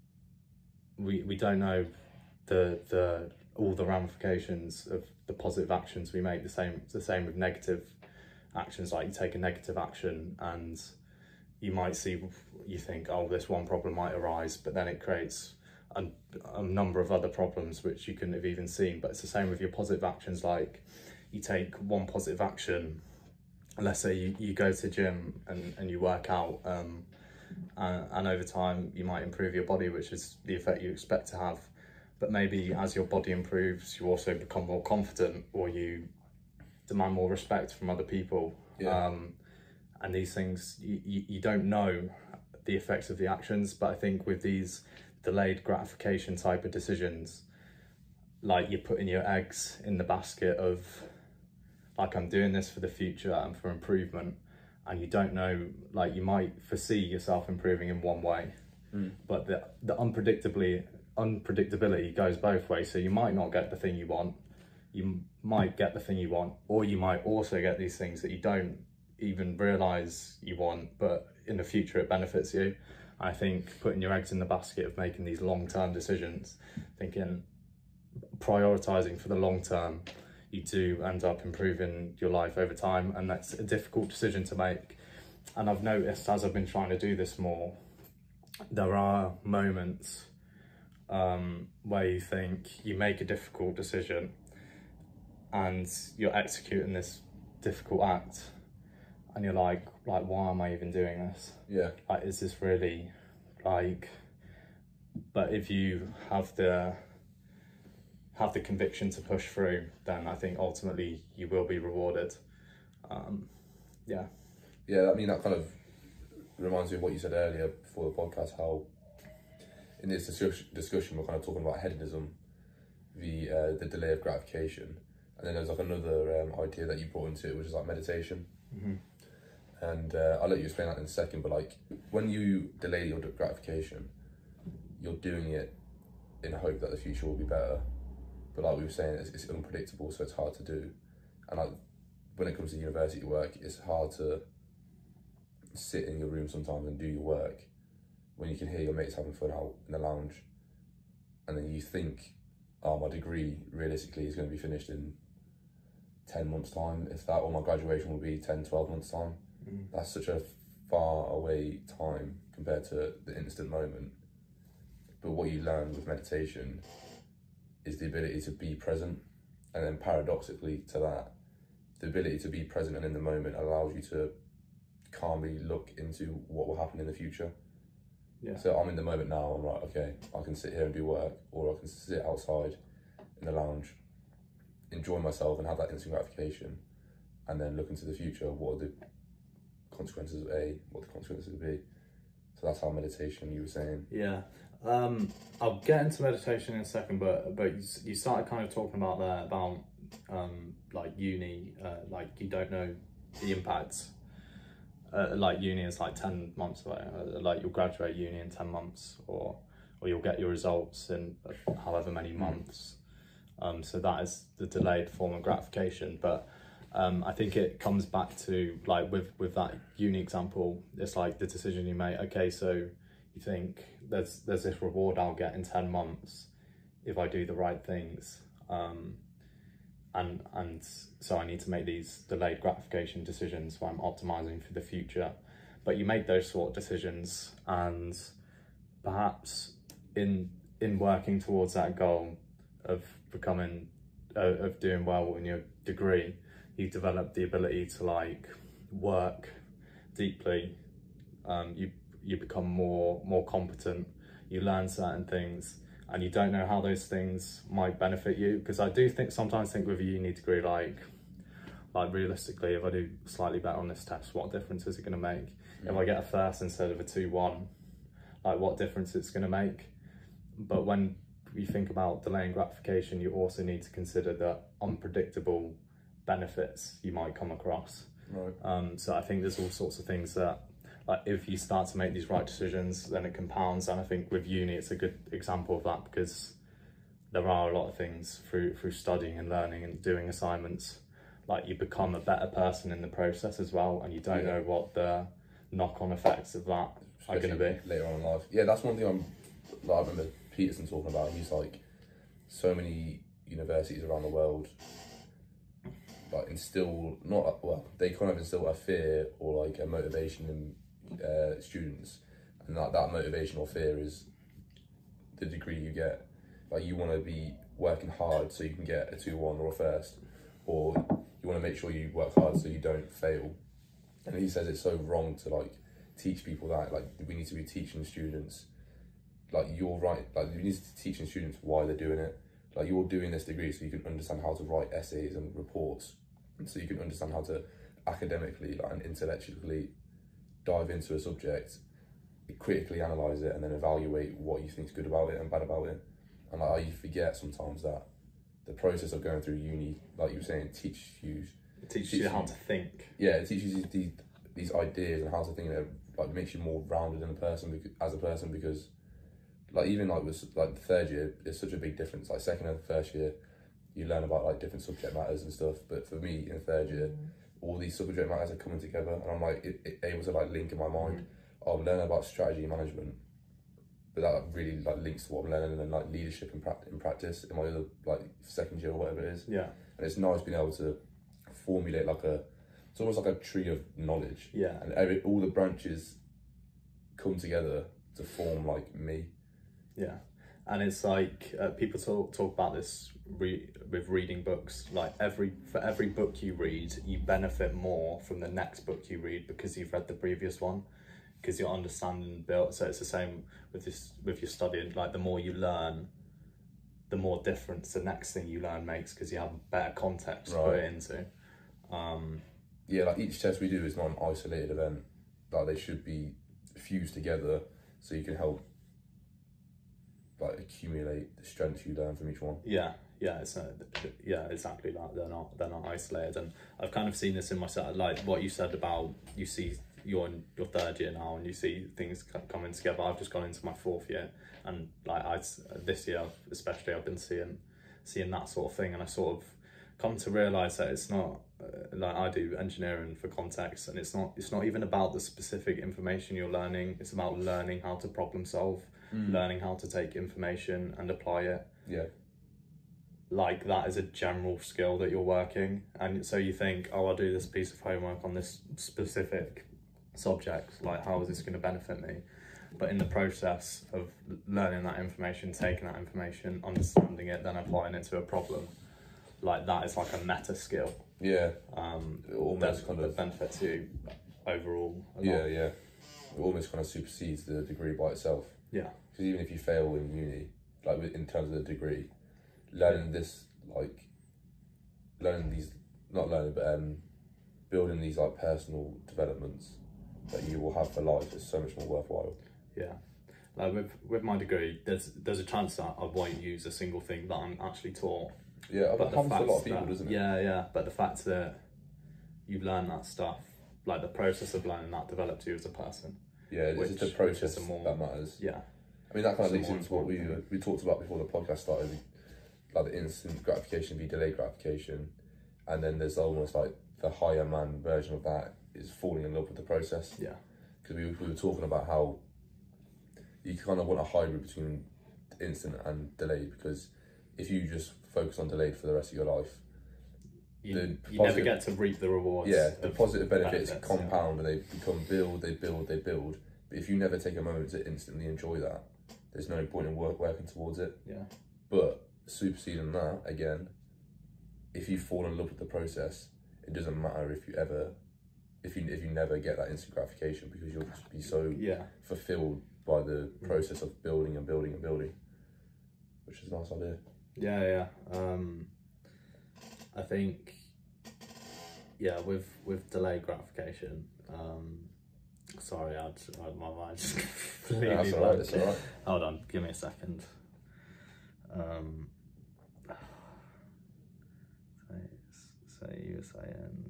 we, we don't know the, the, all the ramifications of the positive actions we make. The same, the same with negative actions. Like you take a negative action and you might see, you think, oh, this one problem might arise, but then it creates a, a number of other problems which you couldn't have even seen. But it's the same with your positive actions. Like you take one positive action, let's say you, you go to gym and, and you work out, um, and, and over time you might improve your body, which is the effect you expect to have. But maybe as your body improves, you also become more confident, or you demand more respect from other people. Yeah. Um, and these things, you, you, you don't know the effects of the actions. But I think with these delayed gratification type of decisions, like you're putting your eggs in the basket of, like, I'm doing this for the future and for improvement, and you don't know, like you might foresee yourself improving in one way, mm. but the, the unpredictably, unpredictability goes both ways. So you might not get the thing you want, you might get the thing you want, or you might also get these things that you don't even realise you want, but in the future it benefits you. I think putting your eggs in the basket of making these long-term decisions, thinking, prioritising for the long term, you do end up improving your life over time, and that's a difficult decision to make. And I've noticed as I've been trying to do this more, there are moments um, where you think you make a difficult decision and you're executing this difficult act, and you're like, like, why am I even doing this? Yeah. Like, is this really, like, but if you have the, have the conviction to push through, then I think ultimately you will be rewarded. Um, yeah. Yeah, I mean, that kind of reminds me of what you said earlier before the podcast, how in this discussion, discussion we're kind of talking about hedonism, the uh, the delay of gratification. And then there's like another um, idea that you brought into it, which is like meditation. Mm-hmm. And uh, I'll let you explain that in a second, but like when you delay your gratification, you're doing it in hope that the future will be better. but like we were saying, it's, it's unpredictable, so it's hard to do. And like when it comes to university work, it's hard to sit in your room sometimes and do your work when you can hear your mates having fun out in the lounge, and then you think, oh, my degree realistically is going to be finished in ten months time, if that, or my graduation will be ten, twelve months time. Mm. That's such a far away time compared to the instant moment. But what you learn with meditation is the ability to be present, and then paradoxically to that, the ability to be present and in the moment allows you to calmly look into what will happen in the future. Yeah. So I'm in the moment now, I'm like, okay, I can sit here and do work, or I can sit outside in the lounge, enjoy myself and have that instant gratification, and then look into the future, what are the consequences of A, what the consequences of B. So that's how meditation, you were saying. Yeah. Um, I'll get into meditation in a second, but but you started kind of talking about there about um, like uni, uh, like you don't know the impacts. Uh, like uni is like ten months away. Uh, like you'll graduate uni in ten months, or or you'll get your results in however many months. Um, so that is the delayed form of gratification. But um, I think it comes back to like with with that uni example, it's like the decision you make. Okay, so you think there's there's this reward I'll get in ten months if I do the right things, um, and and so I need to make these delayed gratification decisions where I'm optimizing for the future. But you make those sort of decisions, and perhaps in in working towards that goal of becoming uh, of doing well in your degree, you develop the ability to like work deeply. Um, you you become more more competent. You learn certain things, and you don't know how those things might benefit you. Because I do think sometimes think with a uni degree, like like realistically, if I do slightly better on this test, what difference is it going to make? Mm. If I get a first instead of a two one, like what difference it's going to make? But when you think about delaying gratification, you also need to consider the unpredictable benefits you might come across. Right. Um, so I think there's all sorts of things that, like, if you start to make these right decisions, then it compounds. And I think with uni, it's a good example of that, because there are a lot of things through through studying and learning and doing assignments, like you become a better person in the process as well, and you don't yeah. know what the knock-on effects of that Especially are going to be later on in life. Yeah, that's one thing I'm. Like, I remember Peterson talking about. He's like, so many universities around the world like instill not well they kind of instill a fear or like a motivation in uh, students, and that, that motivation or fear is the degree you get. Like you want to be working hard so you can get a two one or a first, or you want to make sure you work hard so you don't fail. And he says it's so wrong to like teach people that. Like we need to be teaching students, like you're right, like you need to be teaching students why they're doing it. Like you're doing this degree so you can understand how to write essays and reports, and so you can understand how to academically like, and intellectually dive into a subject, critically analyse it, and then evaluate what you think is good about it and bad about it. And like, you forget sometimes that the process of going through uni, like you were saying, teaches you it teaches teach you how you, to think. Yeah, it teaches you these these ideas and how to think. That like makes you more rounded in a person because, as a person, because like even like with like the third year, it's such a big difference. Like second and first year, you learn about like different subject matters and stuff. But for me, in third year, mm. all these subject matters are coming together, and I'm like it, it, able to like link in my mind. Mm. I'm learning about strategy management, but that really like links to what I'm learning and like leadership in, pra- in practice in my other like second year or whatever it is. Yeah, and it's nice being able to formulate like a, it's almost like a tree of knowledge. Yeah, and every, all the branches come together to form like me. Yeah, and it's like uh, people talk talk about this re- with reading books. Like every for every book you read, you benefit more from the next book you read because you've read the previous one, because your understanding built. So it's the same with this with your studying. Like the more you learn, the more difference the next thing you learn makes, because you have better context to right. put it into. Um, yeah, like each test we do is not an isolated event. Like they should be fused together so you can help like accumulate the strengths you learn from each one. Yeah, yeah, it's a, yeah, exactly that. They're not they're not isolated, and I've kind of seen this in myself. Like what you said about you see you're in your third year now, and you see things coming together. I've just gone into my fourth year, and like I this year especially, I've been seeing seeing that sort of thing, and I sort of come to realize that it's not uh, like I do engineering for context, and it's not it's not even about the specific information you're learning. It's about learning how to problem solve, mm. learning how to take information and apply it. Yeah. Like that is a general skill that you're working, and so you think, oh, I'll do this piece of homework on this specific subject, like how is this going to benefit me? But in the process of learning that information, taking that information, understanding it, then applying it to a problem, like that is like a meta skill. Yeah. Um, it almost that, kind that of benefits you overall. A yeah, lot. yeah. It almost kind of supersedes the degree by itself. Yeah. Because even if you fail in uni, like in terms of the degree, learning yeah. this, like, learning these, not learning, but um, building these like personal developments that you will have for life is so much more worthwhile. Yeah. Like with with my degree, there's there's a chance that I won't use a single thing that I'm actually taught. Yeah, but that happens to a lot of people, that, doesn't it? Yeah, yeah. But the fact that you've learned that stuff, like the process of learning that developed you as a person. Yeah, it's just the process more, that matters. Yeah. I mean, that kind of leads into what we we talked about before the podcast started, like the instant gratification v delayed gratification, and then there's almost like the higher man version of that is falling in love with the process. Yeah. Because we, we were talking about how you kind of want a hybrid between instant and delayed, because if you just focus on delayed for the rest of your life, you, you never get to reap the rewards. Yeah, the positive benefits, benefits compound yeah. and they become build, they build, they build. But if you never take a moment to instantly enjoy that, there's no point in work working towards it. Yeah. But superseding that, again, if you fall in love with the process, it doesn't matter if you ever, if you if you never get that instant gratification, because you'll just be so yeah. fulfilled by the process of building and building and building, which is a nice idea. Yeah, yeah. Um, I think, yeah, with with delayed gratification. Um, sorry, I, I my mind just completely. Yeah, that's all right. That's all right. Hold on, give me a second. Um, so, so you were saying.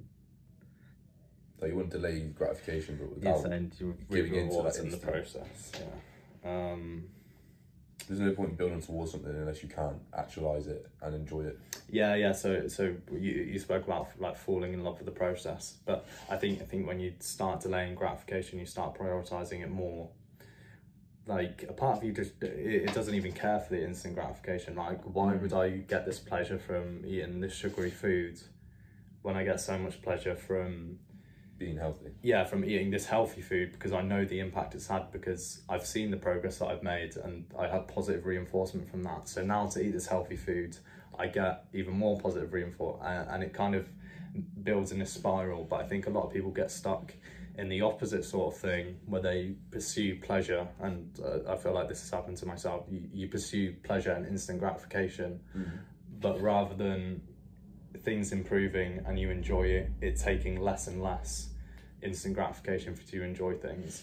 So you want delayed gratification, but You're without saying you giving into that in the instant. process. Yeah. Um, There's no point in building towards something unless you can actualize it and enjoy it. Yeah, yeah. So, so you you spoke about like falling in love with the process, but I think I think when you start delaying gratification, you start prioritizing it more. Like a part of you just it, it doesn't even care for the instant gratification. Like, why would I get this pleasure from eating this sugary food when I get so much pleasure from being healthy? Yeah, from eating this healthy food, because I know the impact it's had, because I've seen the progress that I've made and I had positive reinforcement from that. So now to eat this healthy food, I get even more positive reinforcement, and, and it kind of builds in a spiral. But I think a lot of people get stuck in the opposite sort of thing, where they pursue pleasure, and uh, I feel like this has happened to myself. You, you pursue pleasure and instant gratification, mm-hmm. but rather than things improving and you enjoy it, it's taking less and less instant gratification for you to enjoy things.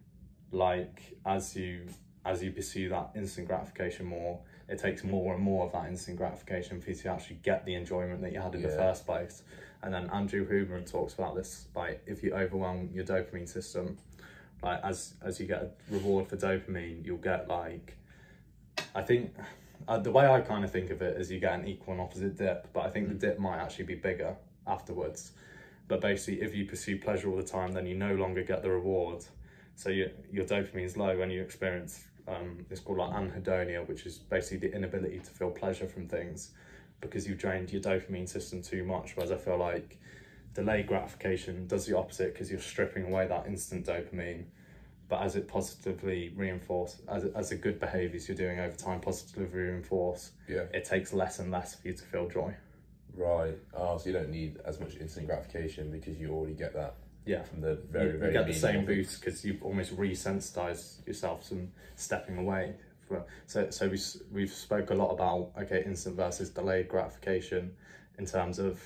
Like as you as you pursue that instant gratification more, it takes more and more of that instant gratification for you to actually get the enjoyment that you had in yeah. the first place. And then Andrew Huberman talks about this, like if you overwhelm your dopamine system, like as as you get a reward for dopamine, you'll get like, I think Uh, the way I kind of think of it is you get an equal and opposite dip, but I think mm. the dip might actually be bigger afterwards. But basically, if you pursue pleasure all the time, then you no longer get the reward. So you, your dopamine is low when you experience, um, it's called like anhedonia, which is basically the inability to feel pleasure from things, because you've drained your dopamine system too much. Whereas I feel like delayed gratification does the opposite, because you're stripping away that instant dopamine. But as it positively reinforce, as as the good behaviours you're doing over time positively reinforce, yeah. it takes less and less for you to feel joy. Right. Oh, so you don't need as much instant gratification because you already get that. Yeah. From the very you, very. You get the same boost because you've almost resensitized yourself from stepping away. From, so so we we've spoke a lot about okay instant versus delayed gratification, in terms of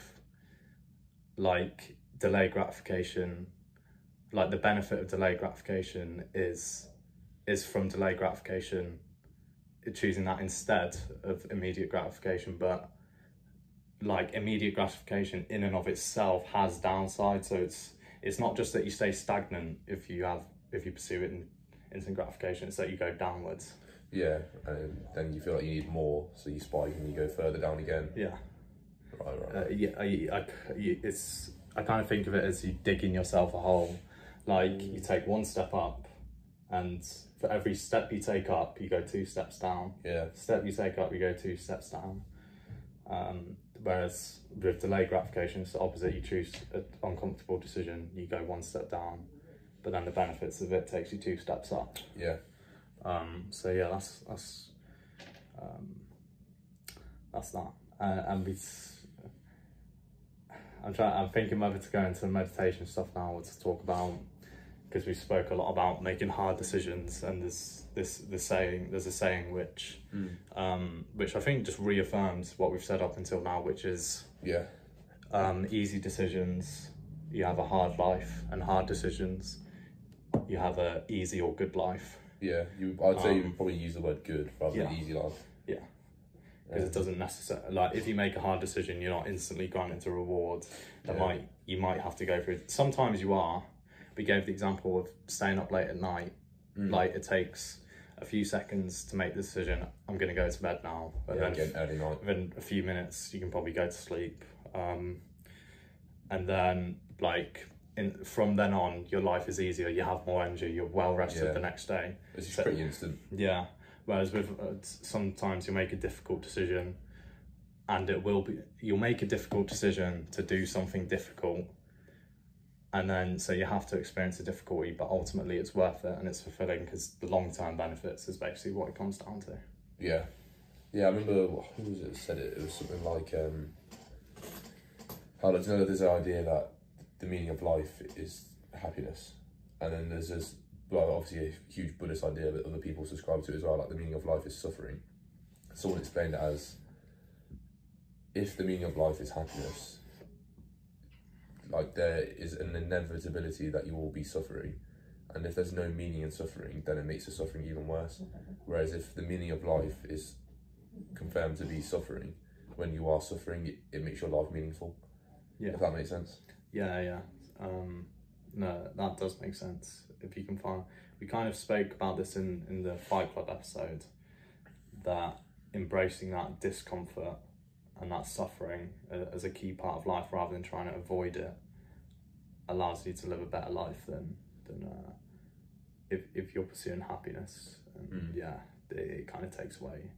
like delayed gratification. Like the benefit of delayed gratification is is from delayed gratification, choosing that instead of immediate gratification. But like immediate gratification in and of itself has downsides. So it's it's not just that you stay stagnant if you have if you pursue it in instant gratification. It's that you go downwards. Yeah, and then you feel like you need more, so you spike and you go further down again. Yeah. Right, right. Uh, yeah, I, I, it's, I kind of think of it as you digging yourself a hole. Like, you take one step up, and for every step you take up, you go two steps down. Yeah. Step you take up, you go two steps down. Um, whereas with delayed gratification, it's the opposite. You choose an uncomfortable decision, you go one step down, but then the benefits of it takes you two steps up. Yeah. Um, so yeah, that's that's um, that's that. Uh, and we, I'm trying. I'm thinking whether to go into meditation stuff now or to talk about, because we spoke a lot about making hard decisions, and there's this this saying. There's a saying which, mm. um, which I think just reaffirms what we've said up until now, which is, yeah, um, easy decisions, you have a hard life, and hard decisions, you have a easy or good life. Yeah, you. I'd say Um, you would probably use the word good rather yeah. than easy life. Yeah. Because it doesn't necessarily, like, if you make a hard decision, you're not instantly granted a reward. That Yeah. might, you might have to go through. Sometimes you are. We gave the example of staying up late at night. Mm. Like, it takes a few seconds to make the decision. I'm going to go to bed now. But Yeah, then again, early night. within a few minutes, you can probably go to sleep. Um, and then, like, in, from then on, your life is easier. You have more energy. You're well rested Yeah. the next day. It's just So- pretty instant. Yeah. Whereas with uh, sometimes you make a difficult decision, and it will be you'll make a difficult decision to do something difficult, and then so you have to experience the difficulty, but ultimately it's worth it and it's fulfilling because the long term benefits is basically what it comes down to. Yeah, yeah. I remember who was it that said it. It was something like, um, how do you know there's an idea that the meaning of life is happiness, and then there's this. Well, obviously a huge Buddhist idea that other people subscribe to as well, like the meaning of life is suffering. Someone explained it as, if the meaning of life is happiness, like there is an inevitability that you will be suffering, and if there's no meaning in suffering, then it makes the suffering even worse. Whereas if the meaning of life is confirmed to be suffering, when you are suffering, it, it makes your life meaningful. Yeah. If that makes sense. Yeah, yeah. Um, no, that does make sense. If you can find, we kind of spoke about this in, in the Fight Club episode, that embracing that discomfort and that suffering uh, as a key part of life rather than trying to avoid it allows you to live a better life than than uh, if, if you're pursuing happiness. And Mm. yeah, it, it kind of takes away,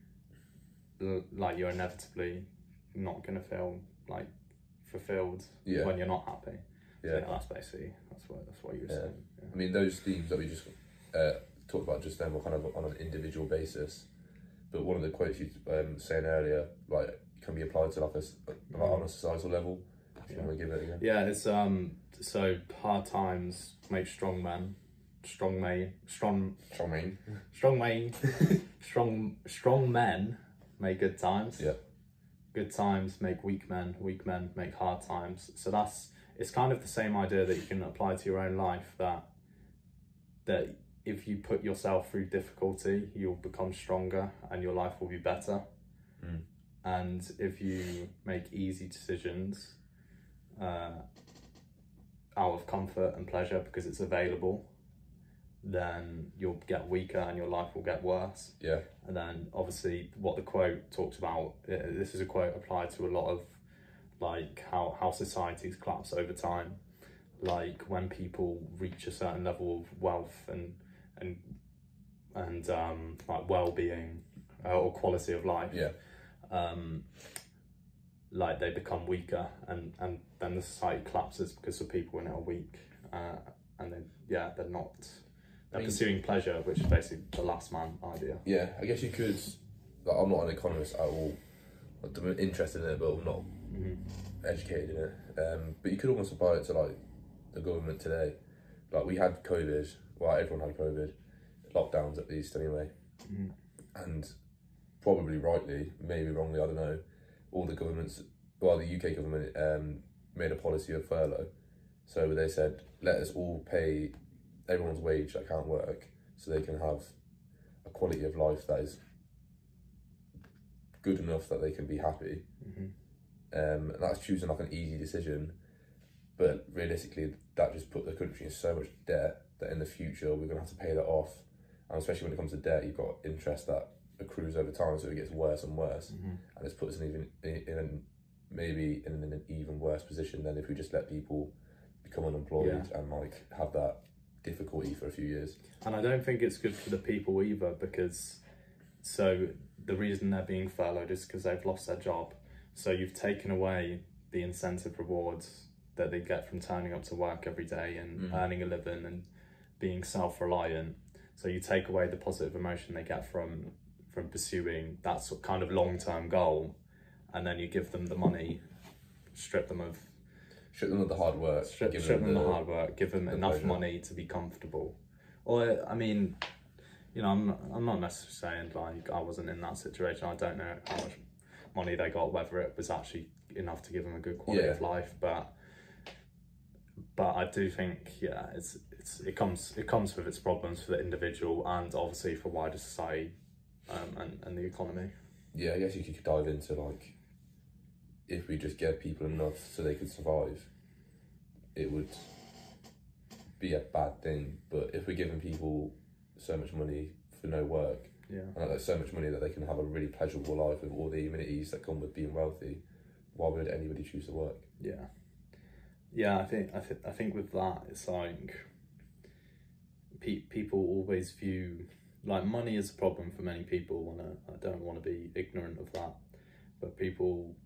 l- like you're inevitably not going to feel like fulfilled Yeah. when you're not happy. Yeah. So, yeah, that's basically that's what that's what you were Yeah. saying. Yeah. I mean, those themes that we just uh, talked about just then were kind of on an individual basis. But one of the quotes you um, saying earlier, like, can be applied to like a s- like on a societal level. If you Yeah. want to give it again. Yeah, it's um so hard times make strong men, strong men, strong I mean, strong men, strong strong men make good times. yeah, Good times make weak men. Weak men make hard times. So that's it's kind of the same idea that you can apply to your own life. That that if you put yourself through difficulty, you'll become stronger and your life will be better. Mm. And if you make easy decisions uh, out of comfort and pleasure because it's available, then you'll get weaker and your life will get worse. yeah, And then obviously what the quote talks about, uh, this is a quote applied to a lot of like how, how societies collapse over time. Like when people reach a certain level of wealth and and and um, like well-being uh, or quality of life, yeah, um, like they become weaker and, and then the society collapses because the people in it are weak uh, and then yeah they're not they're I mean- pursuing pleasure, which is basically the last man idea. yeah. I guess you could. Like, I'm not an economist at all. I'm interested in it, but I'm not Mhm. educated in it. Um, but you could almost apply it to like the government today. Like we had COVID. Well, everyone had COVID. Lockdowns at least, anyway. Mhm. And probably rightly, maybe wrongly, I don't know. All the governments, well, the U K government um, made a policy of furlough. So they said, let us all pay everyone's wage that can't work, so they can have a quality of life that is good enough that they can be happy. Mhm. Um, and that's choosing like an easy decision, but realistically, that just put the country in so much debt that in the future we're gonna have to pay that off, and especially when it comes to debt, you've got interest that accrues over time, so it gets worse and worse, Mm-hmm. and it's put us in even in, in an, maybe in an even worse position than if we just let people become unemployed Yeah. and like have that difficulty for a few years. And I don't think it's good for the people either, because so the reason they're being furloughed is because they've lost their job. So you've taken away the incentive rewards that they get from turning up to work every day and Mm. earning a living and being self-reliant. So you take away the positive emotion they get from from pursuing that sort kind of long-term goal, and then you give them the money, strip them of Strip them of the hard work. strip, give strip them the, the hard work, give them the enough pleasure. money to be comfortable. Or I mean, you know, I'm not, I'm not necessarily saying like I wasn't in that situation. I don't know how much money they got, whether it was actually enough to give them a good quality Yeah. of life, but but I do think yeah, it's it's it comes it comes with its problems for the individual and obviously for wider society um, and and the economy. Yeah, I guess you could dive into like, if we just gave people enough so they could survive, it would be a bad thing. But if we're giving people so much money for no work, Yeah. and like so much money that they can have a really pleasurable life with all the amenities that come with being wealthy, why would anybody choose to work? Yeah, yeah. I think I think I think with that, it's like pe- people always view like money is a problem for many people, and I, I don't want to be ignorant of that. But people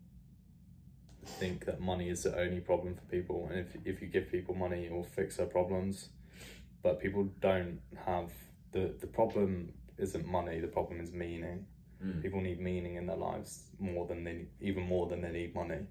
think that money is the only problem for people, and if if you give people money, it will fix their problems. But people don't have the the problem isn't money. The problem is meaning. Mm. People need meaning in their lives more than they even more than they need money,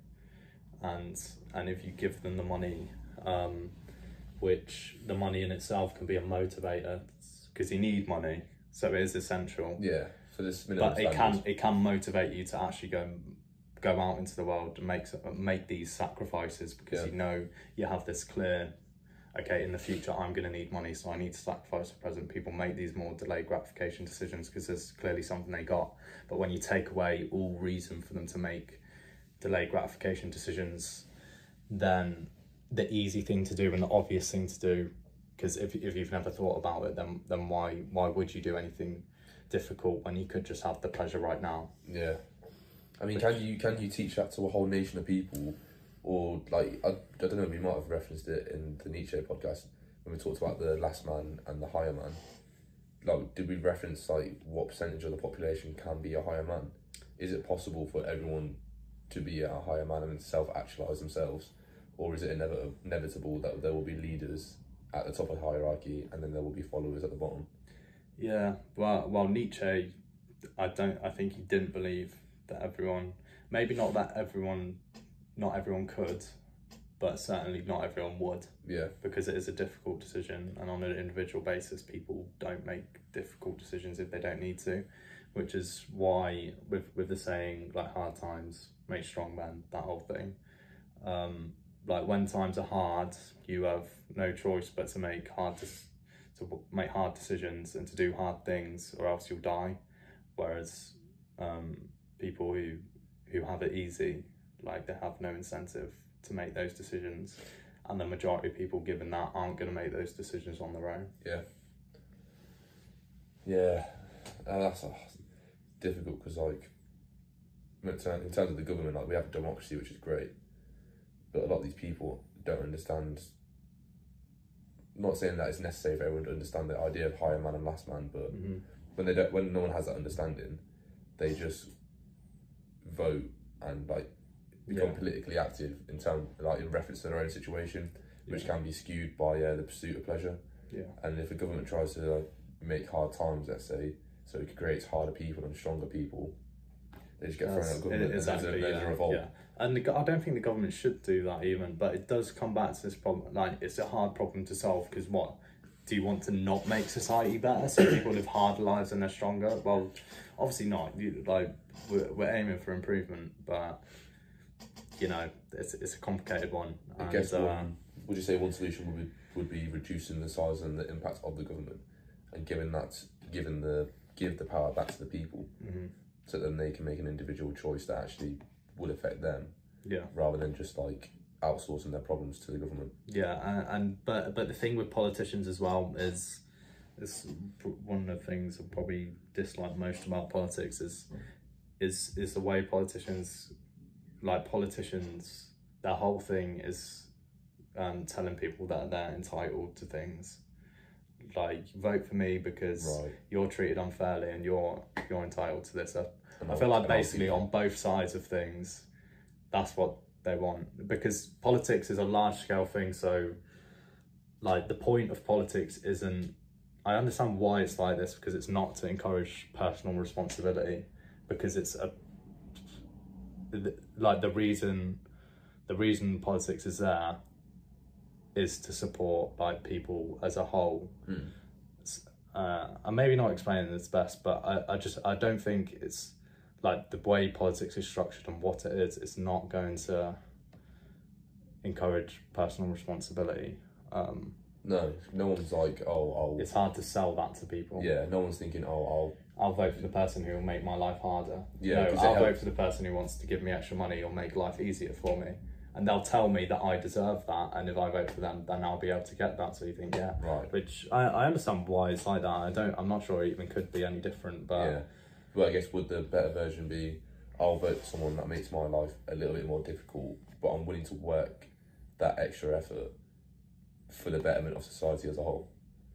and and if you give them the money, um, which the money in itself can be a motivator because you need money, so it is essential. Yeah, for this minimum But it standards. can it can motivate you to actually go go out into the world and make make these sacrifices because Yeah. you know you have this clear. Okay, in the future, I'm going to need money, so I need to sacrifice the present. People make these more delayed gratification decisions because there's clearly something they got. But when you take away all reason for them to make delayed gratification decisions, then the easy thing to do and the obvious thing to do, because if if you've never thought about it, then then why why would you do anything difficult when you could just have the pleasure right now? Yeah, I mean, can you can you teach that to a whole nation of people? Or like, I, I don't know, we might have referenced it in the Nietzsche podcast when we talked about the last man and the higher man. Like, did we reference like what percentage of the population can be a higher man? Is it possible for everyone to be a higher man and self-actualize themselves? Or is it inevitable, inevitable that there will be leaders at the top of the hierarchy and then there will be followers at the bottom? Yeah, well, well, Nietzsche, I don't, I think he didn't believe that everyone, maybe not that everyone, not everyone could, but certainly not everyone would, Yeah, because it is a difficult decision, and on an individual basis, people don't make difficult decisions if they don't need to, which is why with with the saying like hard times make strong men, that whole thing. Um, like when times are hard, you have no choice but to make hard des- to make hard decisions and to do hard things, or else you'll die. Whereas um, people who who have it easy, like they have no incentive to make those decisions, and the majority of people given that aren't going to make those decisions on their own. yeah. Yeah, uh, that's uh, difficult because like, in ter- in terms of the government, like we have a democracy, which is great, but a lot of these people don't understand. Not saying that it's necessary for everyone to understand the idea of higher man and last man, but Mm-hmm. when they don't, when no one has that understanding, they just vote and like become Yeah. politically active in term like in reference to their own situation, which Yeah. can be skewed by uh, the pursuit of pleasure. Yeah. And if the government tries to like, make hard times, let's say, so it creates harder people and stronger people, they just get thrown out of government. It- and exactly, there's a, there's yeah, a revolt. yeah. And the, go- I don't think the government should do that even, but it does come back to this problem. Like, it's a hard problem to solve because what? Do you want to not make society better so people live harder lives and they're stronger? Well, obviously not. You, like, we're, we're aiming for improvement, but, you know, it's, it's a complicated one. I And, guess uh, one, would you say one solution would be would be reducing the size and the impact of the government and giving that giving the give the power back to the people, mm-hmm. so then they can make an individual choice that actually will affect them, Yeah. rather than just like outsourcing their problems to the government. Yeah, and, and but but the thing with politicians as well is it's one of the things I probably dislike most about politics is is is the way politicians, like politicians, their whole thing is um, telling people that they're entitled to things. Like, vote for me because Right. you're treated unfairly and you're you're entitled to this. I, And I I'll- feel like and I'll basically be- on both sides of things, that's what they want. Because politics is a large scale thing, so like the point of politics isn't, I understand why it's like this, because it's not to encourage personal responsibility, because it's a, like the reason, the reason politics is there is to support like people as a whole. Mm. Uh, I'm maybe not explaining this best, but I, I just, I don't think it's like the way politics is structured and what it is, it's not going to encourage personal responsibility. Um, No, no one's like, oh, I'll. it's hard to sell that to people. Yeah, no one's thinking, oh, I'll. I'll vote for the person who will make my life harder. Yeah, no, 'cause it I'll vote helps. for the person who wants to give me extra money or make life easier for me. And they'll tell me that I deserve that, and if I vote for them, then I'll be able to get that. So you think, yeah, Right. which I, I understand why it's like that. I don't. I'm not sure it even could be any different, but Yeah. But I guess would the better version be, I'll vote for someone that makes my life a little bit more difficult, but I'm willing to work that extra effort for the betterment of society as a whole.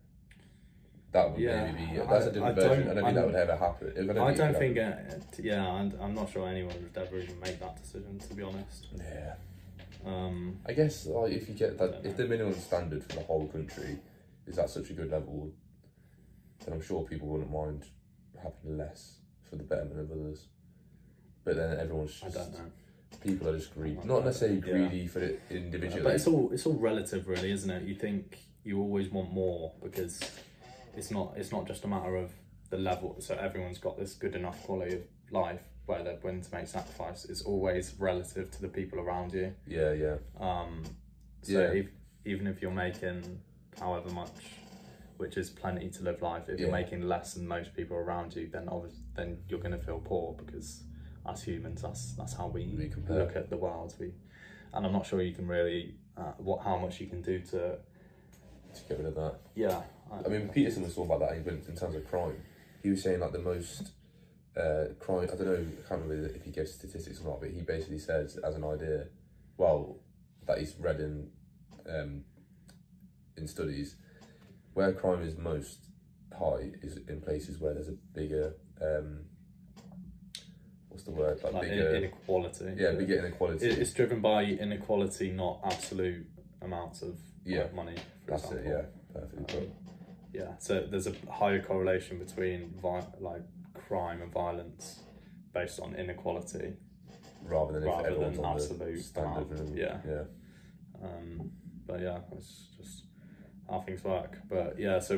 That would Yeah, maybe be, I- that's a I different don't- version. I don't think that I'm- would ever happen. I don't, I think, don't it think. would happen. Uh, t- yeah, and I'm not sure anyone would ever even make that decision. To be honest. Yeah. Um, I guess like if you get I that, don't if the minimum standard for the whole country is at such a good level, then I'm sure people wouldn't mind having less for the betterment of others. But then everyone's I just, don't know. people are just greedy, I not don't necessarily know. greedy for it individually. But it's all it's all relative, really, isn't it? You think you always want more because it's not it's not just a matter of the level. So everyone's got this good enough quality of life where they're willing to make sacrifice. It's always relative to the people around you. Yeah, yeah. Um, so Yeah. if, even if you're making however much, which is plenty to live life, if Yeah. you're making less than most people around you, then obviously then you're going to feel poor, because as humans, that's that's how we, We compare. look at the world. We, and I'm not sure you can really uh, what how much you can do to To get rid of that. yeah. I mean, Peterson was talking about that even in terms of crime. He was saying like the most uh, crime. I don't know. I can't remember if he gave statistics or not, but he basically says as an idea, well, that he's read in um, in studies, where crime is most high is in places where there's a bigger um, what's the word like, like bigger inequality. yeah bigger inequality. It, it's driven by inequality, not absolute amounts of Yeah. like, money. For That's example. it. Yeah, perfectly put. Um, yeah, so there's a higher correlation between vi- like crime and violence based on inequality. Rather than if rather everyone's than on the absolute standard. amount. and- Yeah. yeah. Um, but yeah, that's just how things work. But yeah, so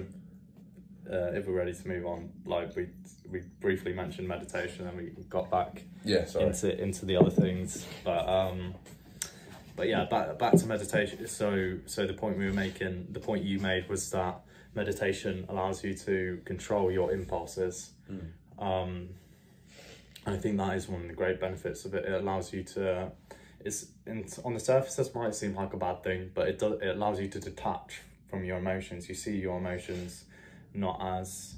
uh, if we're ready to move on, like we we briefly mentioned meditation and we got back Yeah. Sorry. into into the other things, but um, but yeah, back back to meditation. So so the point we were making, the point you made was that meditation allows you to control your impulses. Mm. Um, I think that is one of the great benefits of it. It allows you to, it's in, on the surface this might seem like a bad thing, but it does. It allows you to detach from your emotions. You see your emotions not as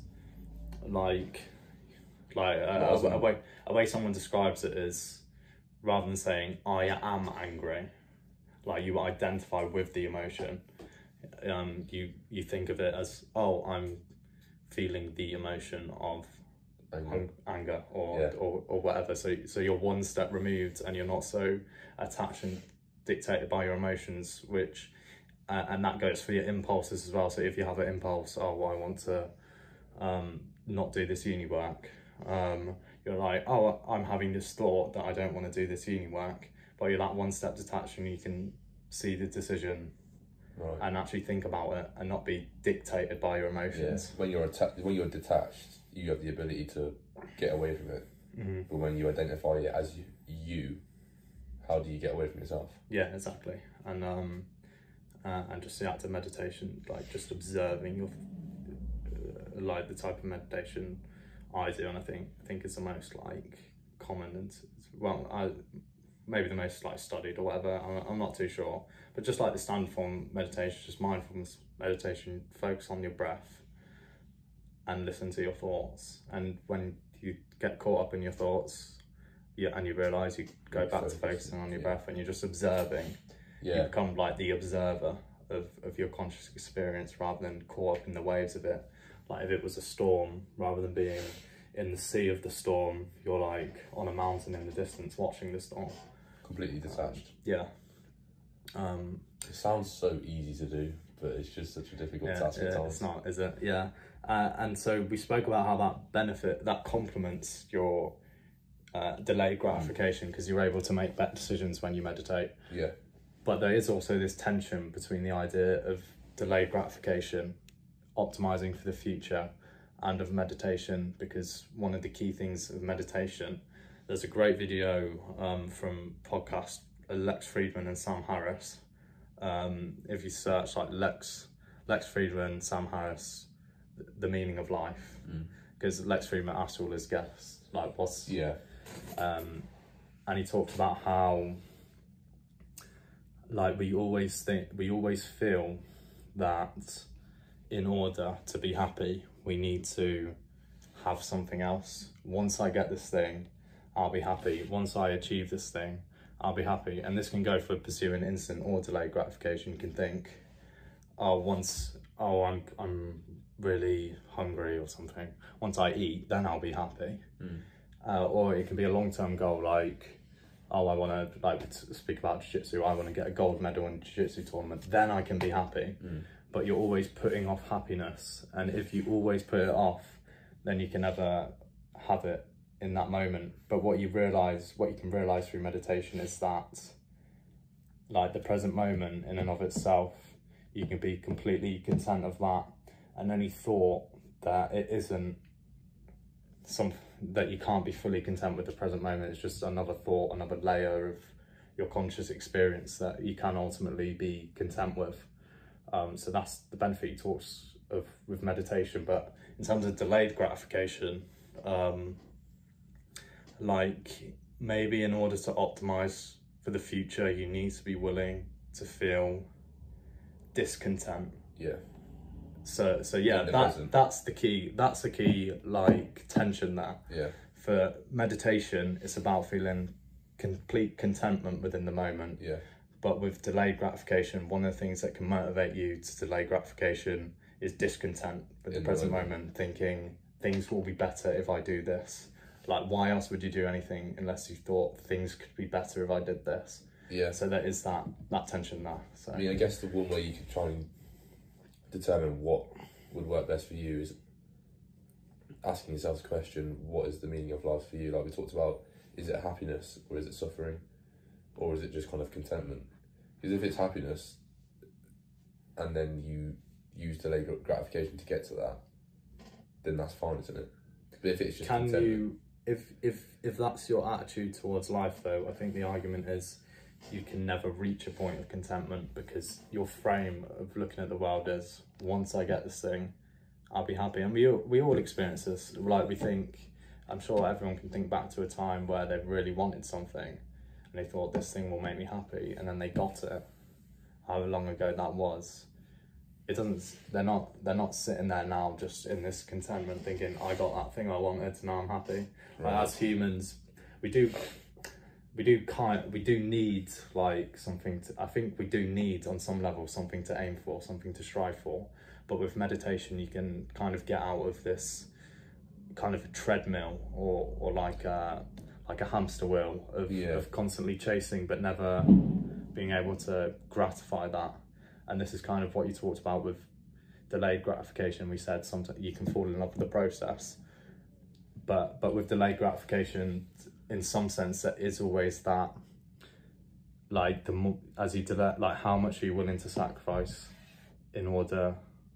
like like uh, a, a way a way someone describes it is, rather than saying I am angry, like you identify with the emotion. Um, you you think of it as, oh, I'm feeling the emotion of Anger. Ang- anger or, Yeah. or or whatever. So so you're one step removed, and you're not so attached and dictated by your emotions, which uh, and that goes for your impulses as well. So if you have an impulse, oh, well, I want to um, not do this uni work, um, you're like, oh, I'm having this thought that I don't want to do this uni work, but you're that one step detached, and you can see the decision. Right. And actually think about it and not be dictated by your Yeah. emotions. When you're atta- when you're detached, you have the ability to get away from it. Mm-hmm. But when you identify it as you, you, how do you get away from yourself? Yeah, exactly. And um, uh, and just the act of meditation, like just observing your, uh, like the type of meditation I do, and I think I think is the most like common and well, I maybe the most like studied or whatever. I'm, I'm not too sure, but just like the standard form meditation, just mindfulness meditation, focus on your breath, and listen to your thoughts. And when you get caught up in your thoughts, yeah, and you realise you go You back focus, to focusing on your yeah. breath and you're just observing, you Yeah, become like the observer of, of your conscious experience rather than caught up in the waves of it. Like if it was a storm, rather than being in the sea of the storm, you're like on a mountain in the distance watching the storm. completely detached. Yeah. Um, It sounds so easy to do, but it's just such a difficult yeah, task at yeah, times. it's not, is it? Yeah. Uh, and so we spoke about how that benefit, that complements your uh, delayed gratification, because you're able to make better decisions when you meditate. Yeah, But there is also this tension between the idea of delayed gratification, optimizing for the future, and of meditation, because one of the key things of meditation, there's a great video um, from podcast uh, Lex Friedman and Sam Harris. Um, if you search like Lex, Lex Friedman, Sam Harris, the meaning of life, because mm. Lex Friedman asked all his guests, like, what's, yeah, um, and he talked about how, like, we always think, we always feel that in order to be happy, we need to have something else. Once I get this thing, I'll be happy. Once I achieve this thing, I'll be happy. And this can go for pursuing instant or delayed gratification. You can think, oh, once, oh, I'm, I'm really hungry or something. Once I eat, then I'll be happy. Mm. Uh, or it can be a long-term goal, like, oh, I want to, like, speak about jiu-jitsu, I want to get a gold medal in jiu-jitsu tournament, then I can be happy. Mm. But you're always putting off happiness. And if you always put it off, then you can never have it in that moment. But what you realize, what you can realize through meditation is that, like, the present moment in and of itself, you can be completely content of that. And any thought that it isn't some, that you can't be fully content with the present moment, it's just another thought, another layer of your conscious experience that you can ultimately be content with. Um, so that's the benefit he talks of with meditation. But in terms of delayed gratification, um, like maybe in order to optimize for the future, you need to be willing to feel discontent. Yeah. So so yeah, that that's the key. That's the key, like, tension there. Yeah. For meditation, it's about feeling complete contentment within the moment. Yeah. But with delayed gratification, one of the things that can motivate you to delay gratification is discontent with the present moment, thinking things will be better if I do this. Like, why else would you do anything unless you thought things could be better if I did this? Yeah. So there is that that tension there. So I mean, I guess the one way you could try and determine what would work best for you is asking yourself the question, what is the meaning of life for you? Like we talked about, is it happiness or is it suffering? Or is it just kind of contentment? Because if it's happiness and then you use delayed gratification to get to that, then that's fine, isn't it? But if it's just can contentment, you, if if if that's your attitude towards life, though, I think the argument is you can never reach a point of contentment, because your frame of looking at the world is, once I get this thing, I'll be happy. And we we all experience this. Like, we think, I'm sure everyone can think back to a time where they really wanted something and they thought, this thing will make me happy, and then they got it, however long ago that was. It doesn't, they're not, they're not sitting there now just in this contentment thinking, I got that thing I wanted, now I'm happy. Right. Like, as humans, we do, we do kind, we do need, like, something to, I think we do need on some level something to aim for, something to strive for. But with meditation, you can kind of get out of this kind of a treadmill, or, or like a, like a hamster wheel of, yeah. of constantly chasing, but never being able to gratify that. And this is kind of what you talked about with delayed gratification. We said sometimes you can fall in love with the process, but but with delayed gratification, in some sense, there is always that, like, the more, as you delay, like, how much are you willing to sacrifice in order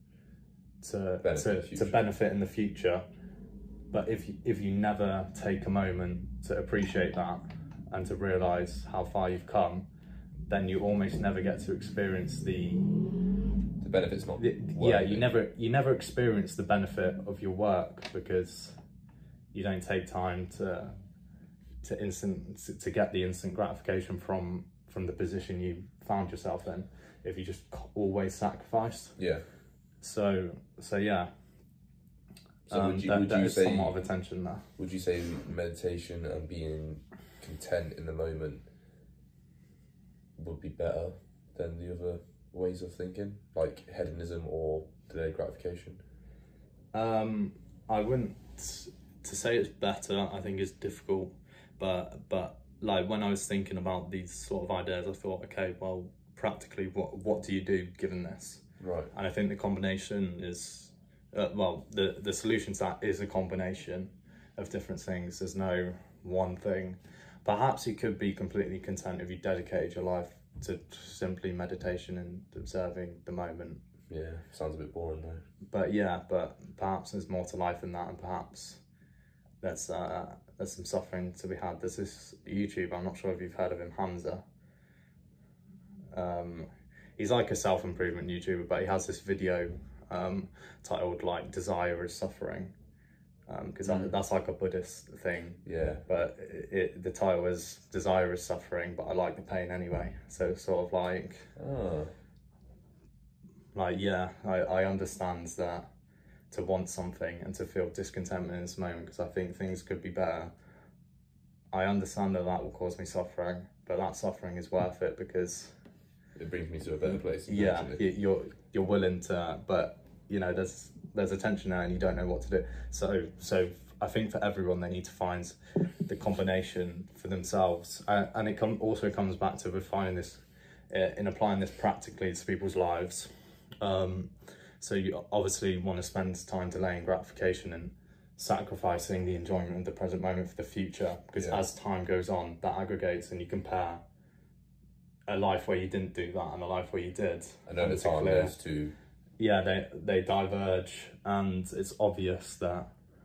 to benefit to, to benefit in the future? But if you, if you never take a moment to appreciate that and to realise how far you've come, then you almost never get to experience the the benefits. Not the, yeah, you never you never experience the benefit of your work, because you don't take time to to instant to, to get the instant gratification from from the position you found yourself in. If you just always sacrificed. Yeah. So so yeah. So um, would you, there, would there you is say somewhat of a tension there. would you say meditation and being content in the moment would be better than the other ways of thinking, like hedonism or delayed gratification? Um, I wouldn't to say it's better. I think it's difficult, but but like when I was thinking about these sort of ideas, I thought, okay, well, practically, what what do you do given this? Right. And I think the combination is, uh, well, the the solution to that is a combination of different things. There's no one thing. Perhaps you could be completely content if you dedicated your life to simply meditation and observing the moment. Yeah, sounds a bit boring though. But yeah, but perhaps there's more to life than that, and perhaps there's uh, there's some suffering to be had. There's this YouTuber, I'm not sure if you've heard of him, Hamza. Um, he's like a self-improvement YouTuber, but he has this video um, titled like "Desire is Suffering," because um, that, that's like a Buddhist thing. Yeah. But it, it, the title is "Desire is Suffering," but I like the pain anyway. So it's sort of like. Oh. Like, yeah, I, I understand that to want something and to feel discontentment in this moment because I think things could be better. I understand that that will cause me suffering, but that suffering is worth it because it brings me to a better place. Yeah, you, you're you're willing to, but you know, there's there's a tension there and you don't know what to do. So so I think for everyone they need to find the combination for themselves, uh, and it com- also comes back to refining this uh, in applying this practically to people's lives. Um, so you obviously want to spend time delaying gratification and sacrificing the enjoyment of the present moment for the future, because yeah. as time goes on, that aggregates and you compare a life where you didn't do that and a life where you did. And over time those two... Yeah, they, they diverge, and it's obvious that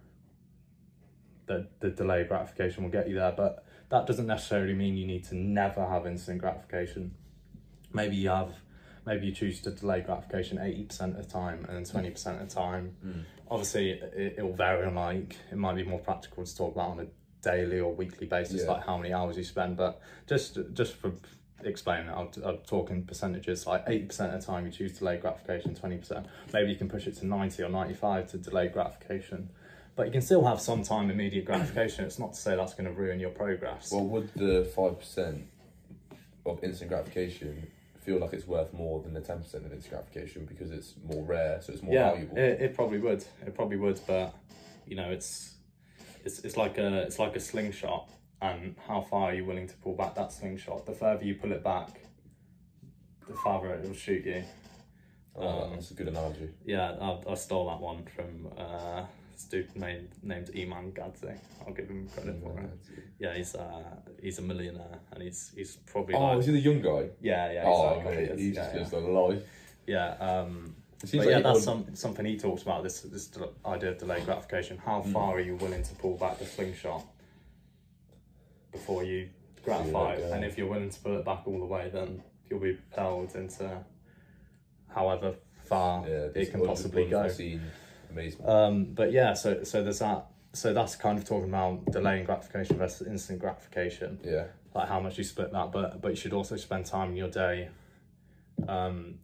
the, the delayed gratification will get you there, but that doesn't necessarily mean you need to never have instant gratification. Maybe you have Maybe you choose to delay gratification eighty percent of the time and then twenty percent of the time. Mm. Obviously, it, it will vary on, like, it might be more practical to talk about on a daily or weekly basis, yeah. like how many hours you spend. But just just for explaining it, I'll, I'll talk in percentages, like eighty percent of the time you choose to delay gratification, twenty percent. Maybe you can push it to ninety or ninety-five to delay gratification. But you can still have some time immediate gratification. It's not to say that's going to ruin your progress. Well, would the five percent of instant gratification feel like it's worth more than the ten percent of instant gratification because it's more rare, so it's more yeah, valuable? It, it probably would. It probably would, but you know, it's it's it's like a it's like a slingshot, and how far are you willing to pull back that slingshot? The further you pull it back, the farther it will shoot you. Oh, um, that's a good analogy. Yeah, I, I stole that one from uh, this dude named named Iman Gadzi. I'll give him credit for it. Yeah, he's uh, he's a millionaire, and he's he's probably. Oh, like, is he the young guy? Yeah, yeah. Oh, exactly. mate, he yeah, just yeah. lives a life. Yeah, um, but like yeah, that's would... some, something he talks about. This this idea of delayed gratification. How mm. far are you willing to pull back the slingshot before you gratify? Yeah, yeah. And if you're willing to pull it back all the way, then you'll be propelled into however far yeah, it can possibly go. Amazing. Um, but yeah, so so there's that. So that's kind of talking about delaying gratification versus instant gratification. Yeah. Like how much you split that, but but you should also spend time in your day, um,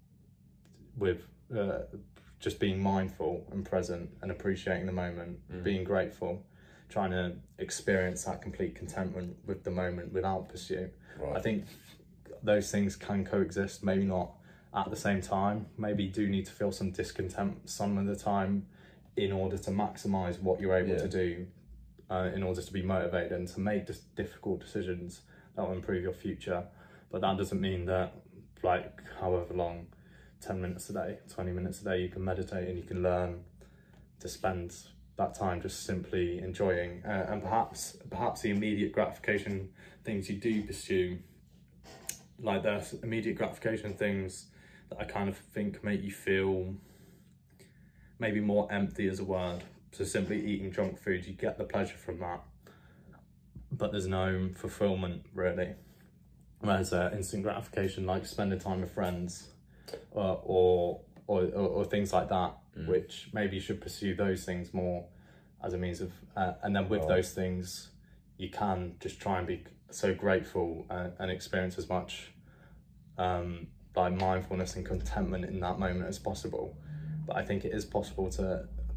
with uh, just being mindful and present and appreciating the moment, mm. being grateful, trying to experience that complete contentment with the moment without pursuit. Right. I think those things can coexist. Maybe not at the same time. Maybe you do need to feel some discontent some of the time in order to maximize what you're able yeah. to do, uh, in order to be motivated and to make just difficult decisions that will improve your future. But that doesn't mean that, like, however long, ten minutes a day, twenty minutes a day, you can meditate and you can learn to spend that time just simply enjoying, uh, and perhaps perhaps the immediate gratification things you do pursue, like there's immediate gratification things that I kind of think make you feel maybe more empty as a word. So simply eating junk food, you get the pleasure from that, but there's no fulfillment really. Whereas uh, instant gratification, like spending time with friends, uh, or, or, or or things like that, mm. which maybe you should pursue those things more as a means of, uh, and then with oh. those things, you can just try and be so grateful and, and experience as much um, like mindfulness and contentment in that moment as possible. But I think it is possible to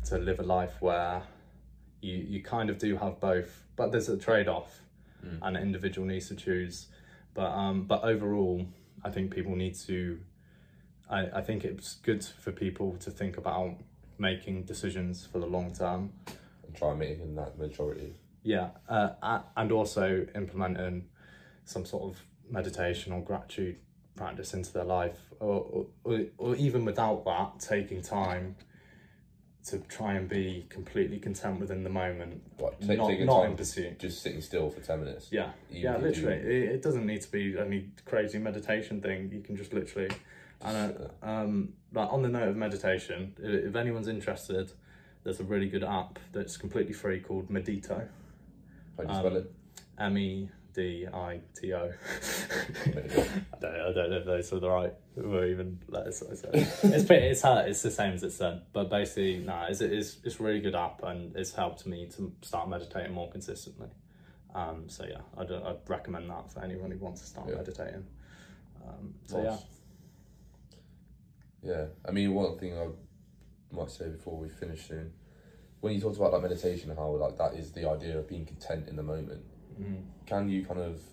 to live a life where you you kind of do have both, but there's a trade-off, mm. and an individual needs to choose. But um, but overall, I think people need to. I I think it's good for people to think about making decisions for the long term and try and make it in that majority. Yeah, uh, and also implementing some sort of meditation or gratitude practice into their life, or, or or even without that, taking time to try and be completely content within the moment, what, take, not, taking not time in pursuit. Just sitting still for ten minutes. Yeah, yeah, literally. It, it doesn't need to be any crazy meditation thing. You can just literally, and uh, um, like on the note of meditation, if anyone's interested, there's a really good app that's completely free called Medito. How do you spell um, it? M E D I T O. I don't know, I don't know if those are the right or even letters. So it's pretty, it's hard, it's the same as it's said, but basically, nah, it's it's it's a really good app, and it's helped me to start meditating more consistently. Um, so yeah, I'd I'd recommend that for anyone who wants to start yeah. meditating. Um, so nice. yeah, yeah. I mean, one thing I might say before we finish soon, when you talked about like meditation and how like that is the idea of being content in the moment. Mm. Can you kind of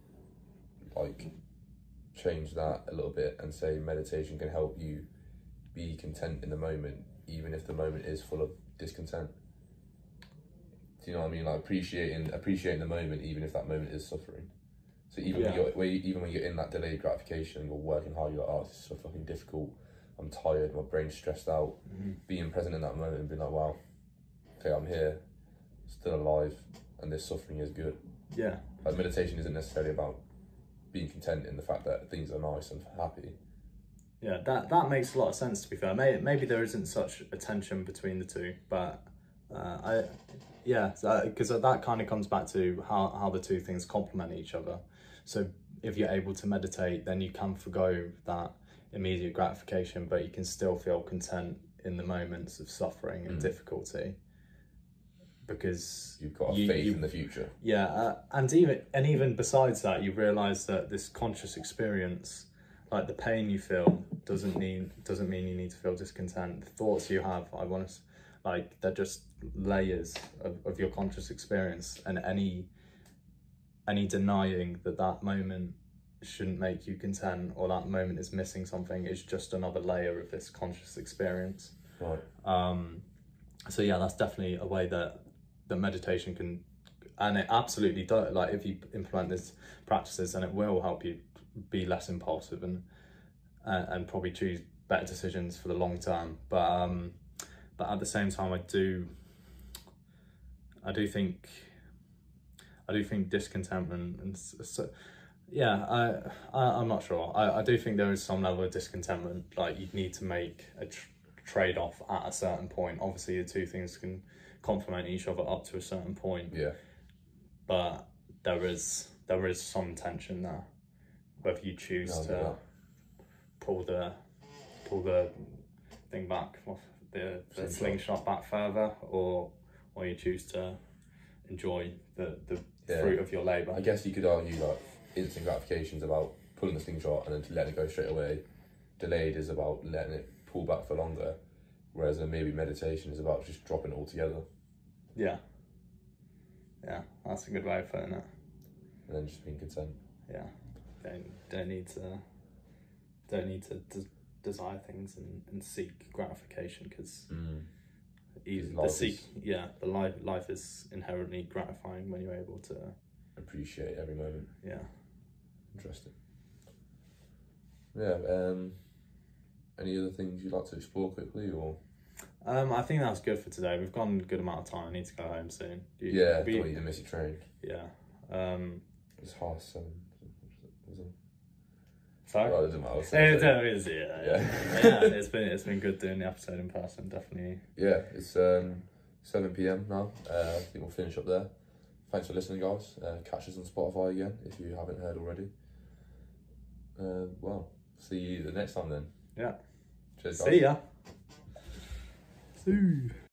like change that a little bit and say meditation can help you be content in the moment, even if the moment is full of discontent? Do you know what I mean? Like appreciating appreciating the moment, even if that moment is suffering. So even yeah. when you're when you, even when you're in that delayed gratification, you're working hard. You're like, oh, this is so fucking difficult. I'm tired. My brain's stressed out. Mm. Being present in that moment and being like, wow, okay, I'm here, still alive, and this suffering is good. Yeah. Like meditation isn't necessarily about being content in the fact that things are nice and happy. Yeah, that that makes a lot of sense, to be fair. Maybe, maybe there isn't such a tension between the two, but uh, I, yeah, because so, that kind of comes back to how, how the two things complement each other. So if you're able to meditate, then you can forgo that immediate gratification, but you can still feel content in the moments of suffering and mm. difficulty. Because you've got a you, faith you, in the future. Yeah, uh, and even and even besides that, you realise that this conscious experience, like the pain you feel, doesn't mean doesn't mean you need to feel discontent. The thoughts you have, I want to, like they're just layers of, of your conscious experience, and any any denying that that moment shouldn't make you content or that moment is missing something is just another layer of this conscious experience. Right. Um. So yeah, that's definitely a way that. that meditation can, and it absolutely does, like if you implement these practices, then it will help you be less impulsive and uh, and probably choose better decisions for the long term. But um but at the same time, I do I do think I do think discontentment and so yeah I, I I'm not sure I, I do think there is some level of discontentment, like you need to make a tr- trade-off at a certain point. Obviously the two things can complement each other up to a certain point. Yeah. But there is there is some tension there, whether you choose no, to no. pull the pull the thing back, the, the slingshot back further, or or you choose to enjoy the the yeah. fruit of your labour. I guess you could argue like instant gratification is about pulling the slingshot and then letting it go straight away. Delayed is about letting it pull back for longer. Whereas then maybe meditation is about just dropping it all together. Yeah. Yeah, that's a good way of putting it. And then just being content. Yeah. Don't don't need to don't need to des- desire things and, and seek gratification, because mm. the seek yeah the life life is inherently gratifying when you're able to appreciate every moment. Yeah. Interesting. Yeah. Um. Any other things you'd like to explore quickly, or? Um, I think that's good for today. We've gone a good amount of time. I need to go home soon. You, yeah, we, don't want you to miss your train. Yeah. Um, it's half seven. Sorry? Well, it doesn't matter. It, it is, yeah. Yeah. Yeah. yeah, it's been it's been good doing the episode in person, definitely. Yeah, it's um seven p m now. Uh, I think we'll finish up there. Thanks for listening, guys. Uh, catch us on Spotify again if you haven't heard already. Uh, well, see you the next time then. Yeah. Cheers, guys. See ya. See.